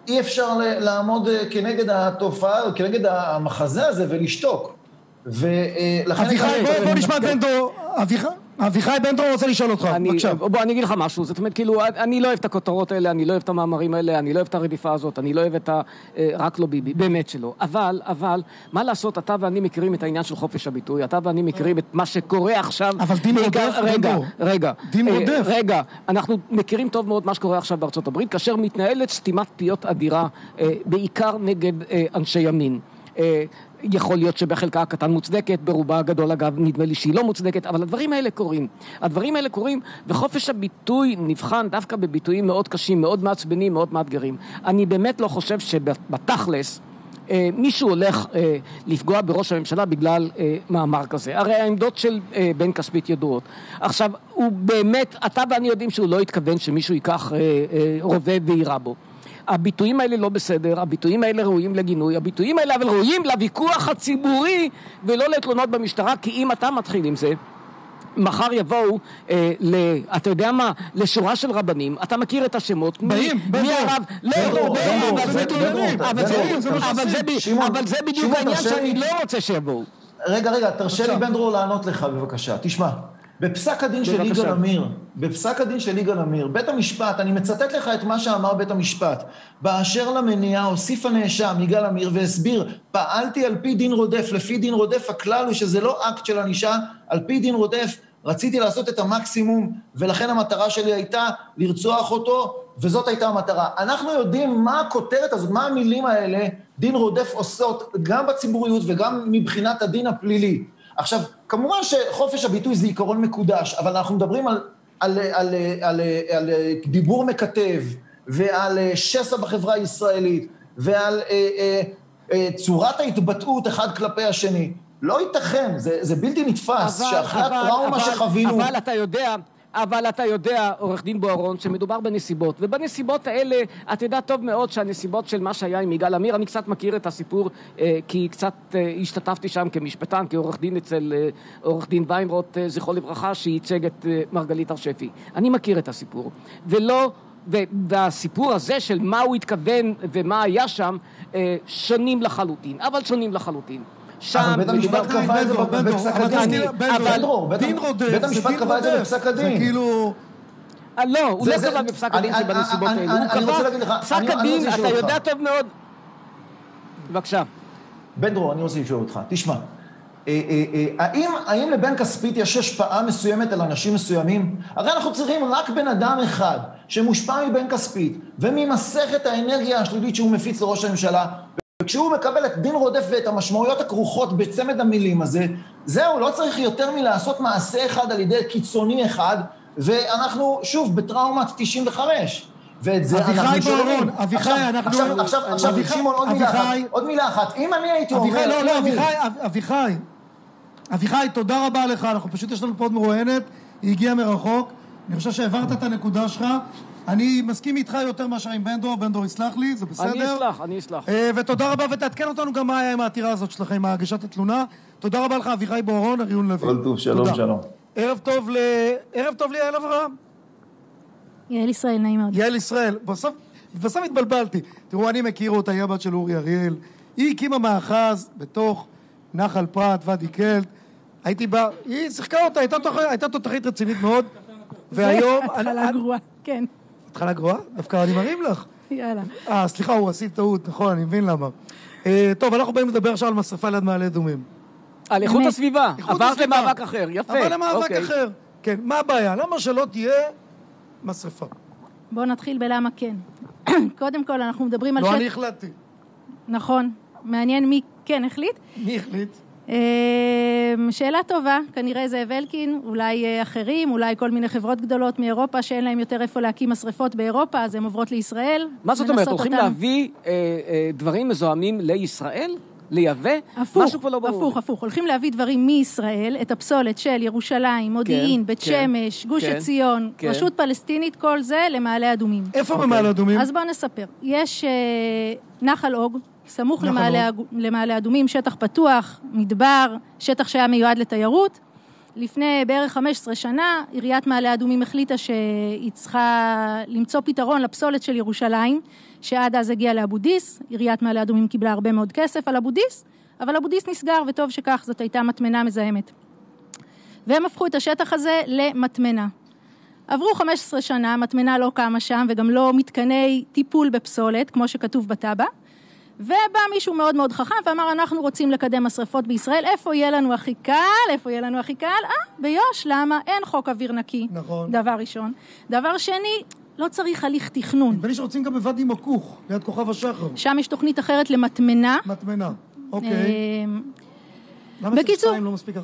Speaker 8: אי אפשר לעמוד כנגד התופעה, כנגד המחזה הזה ולשתוק. ולכן...
Speaker 1: בוא נשמע בן דרור, אביחי בן דרור רוצה לשאול אותך, בבקשה.
Speaker 2: בוא, אני אגיד לך משהו, זאת אומרת, כאילו, אני לא אוהב את הכותרות האלה, אני לא אוהב את המאמרים האלה, אני לא אוהב את הרדיפה הזאת, אני לא אוהב את רק לא ביבי, באמת שלא. אבל, מה לעשות, אתה ואני מכירים את העניין של חופש הביטוי, אתה ואני מכירים את מה שקורה עכשיו.
Speaker 1: אבל דין רודף,
Speaker 2: רגע, אנחנו מכירים טוב מאוד מה שקורה עכשיו בארצות הברית, כאשר מתנהלת סתימת פיות אדירה, בעיקר נגד אנשי ימין. יכול להיות שבחלקה הקטן מוצדקת, ברובה הגדול אגב נדמה לי שהיא לא מוצדקת, אבל הדברים האלה קורים, וחופש הביטוי נבחן דווקא בביטויים מאוד קשים, מאוד מעצבנים, מאוד מאתגרים. אני באמת לא חושב שבתכלס מישהו הולך לפגוע בראש הממשלה בגלל מאמר כזה. הרי העמדות של בן כספית ידועות. עכשיו, הוא באמת, אתה ואני יודעים שהוא לא התכוון שמישהו ייקח רובה וירה בו. הביטויים האלה לא בסדר, הביטויים האלה ראויים לגינוי, הביטויים האלה אבל ראויים לוויכוח הציבורי ולא לתלונות במשטרה, כי אם אתה מתחיל עם זה, מחר יבואו, אתה יודע מה, לשורה של רבנים, אתה מכיר את השמות, מי הרב, אבל זה בדיוק העניין שאני לא רוצה שיבואו.
Speaker 8: רגע, תרשה לי בן דרור לענות לך בבקשה, תשמע. בפסק הדין של יגאל עמיר, בית המשפט, אני מצטט לך את מה שאמר בית המשפט, באשר למניעה הוסיף הנאשם יגאל עמיר והסביר, פעלתי על פי דין רודף, לפי דין רודף הכלל הוא שזה לא אקט של ענישה, על פי דין רודף רציתי לעשות את המקסימום, ולכן המטרה שלי הייתה לרצוח אותו, וזאת הייתה המטרה. אנחנו יודעים מה הכותרת הזאת, מה המילים האלה, דין רודף עושות גם בציבוריות וגם מבחינת הדין הפלילי. עכשיו, כמובן שחופש הביטוי זה עיקרון מקודש, אבל אנחנו מדברים על דיבור מקטב, ועל שסע בחברה הישראלית, ועל צורת ההתבטאות אחד כלפי השני. לא ייתכן, זה בלתי נתפס, שאחרי הטראומה שחווינו...
Speaker 2: אבל אתה יודע, עורך דין בוארון, שמדובר בנסיבות, ובנסיבות האלה, אתה יודע טוב מאוד שהנסיבות של מה שהיה עם יגאל עמיר, אני קצת מכיר את הסיפור, כי קצת השתתפתי שם כמשפטן, כעורך דין אצל עורך דין ויינרוט, זכרו לברכה, שייצג את מרגלית הרשפי. אני מכיר את הסיפור, והסיפור הזה של מה הוא התכוון ומה היה שם, שונים לחלוטין, אבל שונים לחלוטין.
Speaker 8: אבל בית המשפט קבע את זה בפסק הדין. בית המשפט קבע את זה בפסק הדין.
Speaker 1: זה כאילו...
Speaker 2: לא, הוא לא קבע בפסק הדין שבנסיבות האלה. הוא קבע פסק הדין, אתה יודע טוב מאוד. בבקשה.
Speaker 8: בן דרור, אני רוצה לשאול אותך. תשמע, האם לבן כספית יש השפעה מסוימת על אנשים מסוימים? הרי אנחנו צריכים רק בן אדם אחד שמושפע מבן כספית וממסכת האנרגיה השלילית שהוא מפיץ לראש הממשלה, וכשהוא מקבל את דין רודף ואת המשמעויות הכרוכות בצמד המילים הזה, זהו, לא צריך יותר מלעשות מעשה אחד על ידי קיצוני אחד, ואנחנו שוב בטראומת 95. ואת זה אנחנו שומעים.
Speaker 1: אביחי,
Speaker 8: עכשיו, שמעון, עוד מילה אחת. אם אני הייתי אומר...
Speaker 1: אביחי, תודה רבה לך, אנחנו פשוט יש לנו פה עוד מרואיינת, היא הגיעה מרחוק, אני חושב שהעברת את הנקודה שלך, אני מסכים איתך יותר מאשר עם בן דרור יסלח לי, זה בסדר?
Speaker 2: אני אסלח.
Speaker 1: ותודה רבה, ותעדכן אותנו גם מה היה עם העתירה הזאת שלכם, עם הגשת התלונה. תודה רבה לך, אביחי בוארון, אריון לוי.
Speaker 8: כל טוב, שלום.
Speaker 1: ערב טוב ליעל אברהם.
Speaker 7: יעל ישראל, נעים מאוד.
Speaker 1: יעל ישראל, בסוף התבלבלתי. תראו, אני מכיר אותה, היא הבת של אורי אריאל. היא הקימה מאחז בתוך נחל פרת, ואדי קלט. הייתי בה, היא שיחקה אותה, הייתה תותחית רצינית מאוד. והיום...
Speaker 7: התחלה גרועה, כן.
Speaker 1: התחלה גרועה? דווקא אני מרים לך.
Speaker 7: יאללה.
Speaker 1: סליחה, הוא עשית טעות, נכון, אני מבין למה. טוב, אנחנו באים לדבר עכשיו על משרפה ליד מעלה אדומים.
Speaker 2: על איכות הסביבה. עברת למאבק אחר, יפה.
Speaker 1: עבר למאבק אחר. כן, מה הבעיה? למה שלא תהיה משרפה?
Speaker 7: בואו נתחיל בלמה כן. קודם כל, אנחנו מדברים על...
Speaker 1: לא, אני החלטתי.
Speaker 7: נכון. מעניין מי כן החליט.
Speaker 1: מי החליט?
Speaker 7: שאלה טובה, כנראה זאב אלקין, אולי אחרים, אולי כל מיני חברות גדולות מאירופה שאין להם יותר איפה להקים משרפות באירופה, אז הן עוברות לישראל.
Speaker 2: מה זאת אומרת? הולכים להביא דברים מזוהמים לישראל? לייבא? משהו פה לא ברור.
Speaker 7: הפוך. הולכים להביא דברים מישראל, את הפסולת של ירושלים, מודיעין, בית שמש, גוש עציון, רשות פלסטינית, כל זה למעלה אדומים.
Speaker 1: איפה במעלה אדומים?
Speaker 7: אז בואו נספר. יש נחל אוג, סמוך למעלה אדומים, שטח פתוח, מדבר, שטח שהיה מיועד לתיירות,
Speaker 9: לפני בערך 15 שנה, עיריית מעלה אדומים החליטה שהיא צריכה למצוא פתרון לפסולת של ירושלים, שעד אז הגיעה לאבודיס. עיריית מעלה אדומים קיבלה הרבה מאוד כסף על אבודיס, אבל אבודיס נסגר, וטוב שכך, זאת הייתה מטמנה מזהמת. והם הפכו את השטח הזה למטמנה. עברו 15 שנה, מטמנה לא קמה שם, וגם לא מתקני טיפול בפסולת, כמו שכתוב בטאבע, ובא מישהו מאוד מאוד חכם ואמר, אנחנו רוצים לקדם השרפות בישראל, איפה יהיה לנו הכי קל? איפה יהיה לנו הכי קל? ביוש, למה? אין חוק אוויר נקי.
Speaker 1: נכון.
Speaker 9: דבר ראשון. דבר שני, לא צריך הליך תכנון.
Speaker 1: בני שרוצים גם בוואדי מכוך, ליד כוכב השחר.
Speaker 9: שם יש תוכנית אחרת למטמנה.
Speaker 1: מטמנה, אוקיי.
Speaker 9: בקיצור,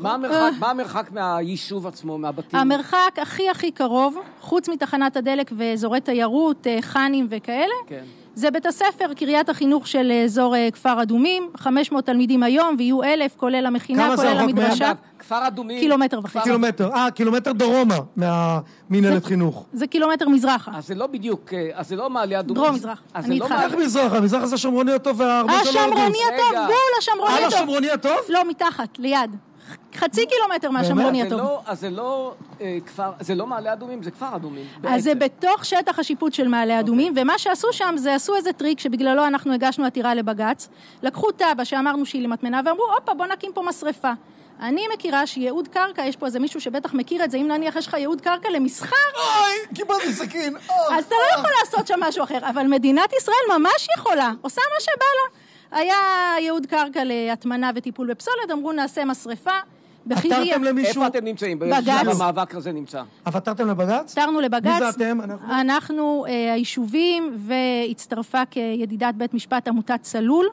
Speaker 2: מה המרחק מהיישוב עצמו, מהבתים?
Speaker 9: המרחק הכי קרוב, חוץ מתחנת הדלק ואזורי תיירות, חנים וכאלה, זה בית הספר, קריית החינוך של אזור כפר אדומים, 500 תלמידים היום, ויהיו 1,000, כולל המכינה, כולל המדרשה.
Speaker 2: כפר אדומים?
Speaker 9: קילומטר וחצי.
Speaker 1: קילומטר דרומה מהמנהלת חינוך.
Speaker 9: זה קילומטר מזרחה.
Speaker 2: אז זה לא בדיוק, אז זה לא מעלה אדומים.
Speaker 9: דרום מזרח, אני איתך.
Speaker 1: איך מזרח? המזרח זה השומרוני הטוב והרבה שלא יודעים.
Speaker 9: השומרוני הטוב, בול השומרוני הטוב.
Speaker 1: השומרוני הטוב?
Speaker 9: לא, מתחת, ליד. חצי קילומטר מהשומרוני הטוב.
Speaker 2: אז זה לא כפר, זה לא מעלה אדומים, זה כפר אדומים.
Speaker 9: אז זה בתוך שטח השיפוט של מעלה אדומים, ומה שעשו שם זה עשו איזה טריק שבגללו אנחנו הגשנו עתירה לבגץ, לקחו טאבע שאמרנו שהיא למטמנה ואמרו, אופה, בוא נקים פה משרפה. אני מכירה שייעוד קרקע, יש פה איזה מישהו שבטח מכיר את זה, אם נניח יש לך ייעוד קרקע למסחר,
Speaker 1: אוי, קיבלתי סכין.
Speaker 9: אז אתה לא יכול לעשות שם משהו אחר, אבל מדינת ישראל ממש יכולה, עושה מה שבא לה. היה ייעוד קרקע להטמנה וטיפול בפסולת, אמרו נעשה משרפה,
Speaker 1: עתרתם למישהו?
Speaker 2: איפה אתם נמצאים?
Speaker 9: בגץ.
Speaker 2: המאבק הזה נמצא.
Speaker 1: עתרתם לבגץ?
Speaker 9: עתרנו לבגץ.
Speaker 1: מי זה אתם?
Speaker 9: אנחנו היישובים, והצטרפה כידידת בית משפט עמותת צלול.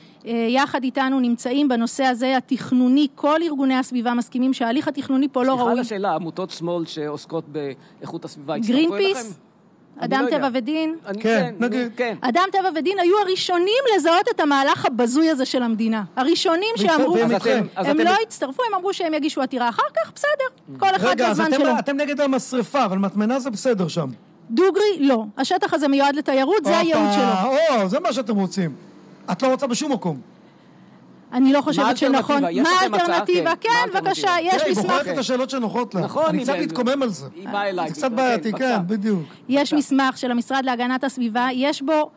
Speaker 9: יחד איתנו נמצאים בנושא הזה התכנוני, כל ארגוני הסביבה מסכימים שההליך התכנוני פה לא ראוי.
Speaker 2: סליחה לשאלה, עמותות שמאל שעוסקות באיכות הסביבה, הצטרפו אליכם?
Speaker 9: גרינפיס, אדם טבע ודין.
Speaker 1: כן, נגיד.
Speaker 9: אדם טבע ודין היו הראשונים לזהות את המהלך הבזוי הזה של המדינה. הראשונים שאמרו, הם לא הצטרפו, הם אמרו שהם יגישו עתירה אחר כך, בסדר. כל אחד בזמן שלו.
Speaker 1: רגע, אתם נגד המשרפה, אבל מטמנה זה בסדר שם.
Speaker 9: דוגרי, לא. השטח הזה מיועד לתיירות, זה הייעוד שלו.
Speaker 1: זה מה שאתם רוצים. את לא רוצה בשום מקום.
Speaker 9: אני לא חושבת שנכון. מה האלטרנטיבה? כן, בבקשה, יש מסמך.
Speaker 1: היא בוחרת את השאלות שנוחות לה. אני קצת מתקומם על זה.
Speaker 2: היא באה אליי.
Speaker 1: זה קצת בעייתי, כן, בדיוק.
Speaker 9: יש מסמך של המשרד להגנת הסביבה, יש בו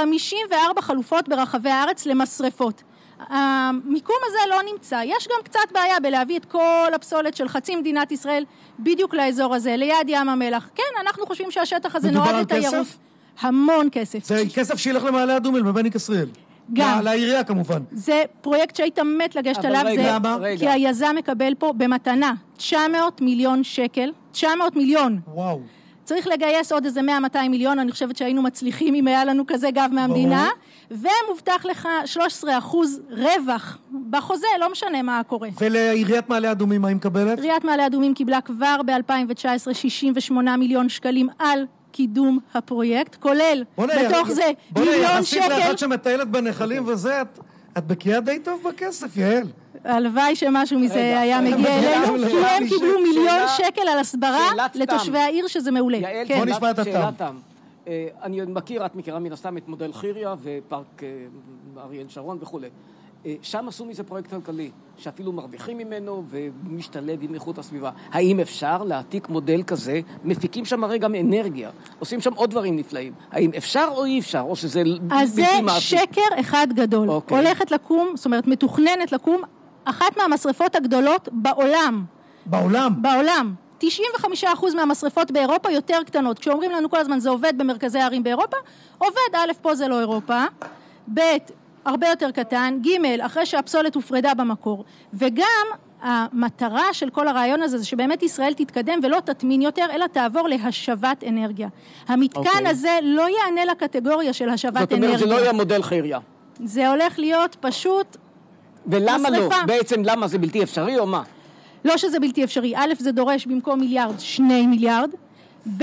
Speaker 9: 54 חלופות ברחבי הארץ למשרפות. המיקום הזה לא נמצא. יש גם קצת בעיה בלהביא את כל הפסולת של חצי מדינת ישראל בדיוק לאזור הזה, ליד ים המלח. כן, אנחנו חושבים שהשטח הזה נועד לתיירות. מדובר על כסף? המון כסף.
Speaker 1: זה כסף שילך למעלה אדומים, בבני כסריאל.
Speaker 9: גם.
Speaker 1: לעירייה כמובן.
Speaker 9: זה פרויקט שהיית מת לגשת עליו, כי היזם מקבל פה במתנה 900 מיליון שקל, 900 מיליון.
Speaker 1: וואו.
Speaker 9: צריך לגייס עוד איזה 100-200 מיליון, אני חושבת שהיינו מצליחים אם היה לנו כזה גב מהמדינה, ומובטח לך 13% רווח בחוזה, לא משנה מה קורה.
Speaker 1: ולעיריית מעלה אדומים מה היא מקבלת?
Speaker 9: עיריית מעלה אדומים קיבלה כבר ב-2019 68 מיליון שקלים על קידום הפרויקט, כולל בתוך זה מיליון שקל.
Speaker 1: יחסית לאחת שמטיילת בנחלים וזה, את בקיאה די טוב בכסף, יעל.
Speaker 9: הלוואי שמשהו מזה היה מגיע אלינו, כי הם קיבלו מיליון שקל על הסברה לתושבי העיר, שזה מעולה.
Speaker 1: בוא נשמע את הטעם.
Speaker 2: אני מכיר, את מכירה מן הסתם את מודל חיריה ופארק אריאל שרון וכו'. שם עשו מזה פרויקט כלכלי, שאפילו מרוויחים ממנו ומשתלב עם איכות הסביבה. האם אפשר להעתיק מודל כזה? מפיקים שם הרי גם אנרגיה, עושים שם עוד דברים נפלאים. האם אפשר או אי אפשר, או שזה בלתי מעשי?
Speaker 9: אז זה שקר אחד גדול. הולכת לקום, זאת אומרת, מתוכננת לקום, אחת מהמשרפות הגדולות בעולם.
Speaker 1: בעולם?
Speaker 9: בעולם. 95% מהמשרפות באירופה יותר קטנות. כשאומרים לנו כל הזמן, זה עובד במרכזי הערים באירופה, עובד, א', פה זה לא אירופה, ב', הרבה יותר קטן, ג', אחרי שהפסולת הופרדה במקור, וגם המטרה של כל הרעיון הזה, זה שבאמת ישראל תתקדם ולא תטמין יותר, אלא תעבור להשבת אנרגיה. המתקן הזה לא יענה לקטגוריה של השבת אנרגיה.
Speaker 2: זאת אומרת, זה לא יהיה מודל חיריה.
Speaker 9: זה הולך להיות פשוט
Speaker 2: ולמה לא? בעצם למה זה בלתי אפשרי או מה?
Speaker 9: לא שזה בלתי אפשרי. א', זה דורש במקום מיליארד, 2 מיליארד. ב',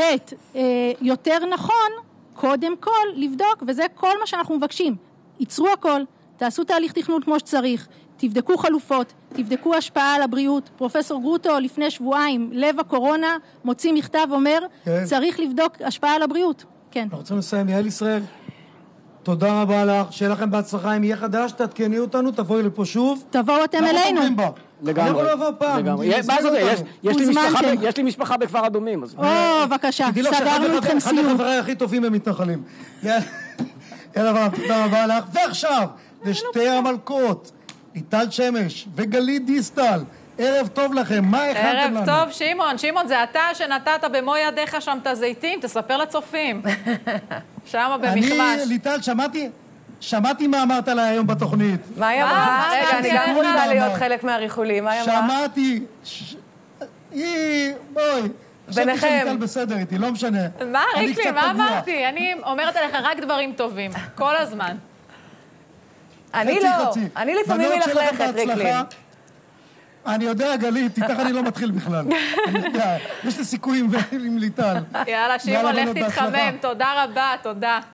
Speaker 9: יותר נכון, קודם כל לבדוק, וזה כל מה שאנחנו מבקשים. ייצרו הכל, תעשו תהליך תכנון כמו שצריך, תבדקו חלופות, תבדקו השפעה על הבריאות. פרופסור גרוטו לפני שבועיים, לב הקורונה, מוציא מכתב אומר, צריך לבדוק השפעה על הבריאות. כן.
Speaker 1: אנחנו רוצים לסיים, יעל ישראל. תודה רבה לך, שיהיה לכם בהצלחה. אם יהיה חדש, תעדכני אותנו, תבואי לפה שוב.
Speaker 9: תבואו אתם אלינו.
Speaker 1: לגמרי. אני יכול לבוא פעם.
Speaker 2: יש לי משפחה בכפר אדומים.
Speaker 9: בבקשה, סגרנו אתכם סיום.
Speaker 1: אחד החברי הכי טובים הם מתנחלים. יאללה, תודה רבה לך. ועכשיו, לשתי המלכות, ליטל שמש וגלית דיסטל. ערב טוב לכם, מה הכנתם לנו?
Speaker 10: ערב טוב, שמעון, זה אתה שנתת במו ידיך שם את הזיתים, תספר לצופים. שמה במחמש.
Speaker 1: אני, ליטל, שמעתי מה אמרת לה היום בתוכנית.
Speaker 11: מה היא אמרה? רגע, אני גם רוצה להיות חלק מהריחולים, מה היא אמרה?
Speaker 1: שמעתי, בואי. חשבתי שליטל בסדר איתי, לא משנה.
Speaker 10: מה, ריקלי, מה אמרתי? אני אומרת עליך רק דברים טובים, כל הזמן.
Speaker 11: אני לא, אני לפעמים מלכלכת, ריקלי.
Speaker 1: אני יודע, גלית, איתך אני לא מתחיל בכלל. יש לי סיכויים עם ליטל.
Speaker 10: יאללה, שמעון, לך תתחמם, תודה רבה, תודה.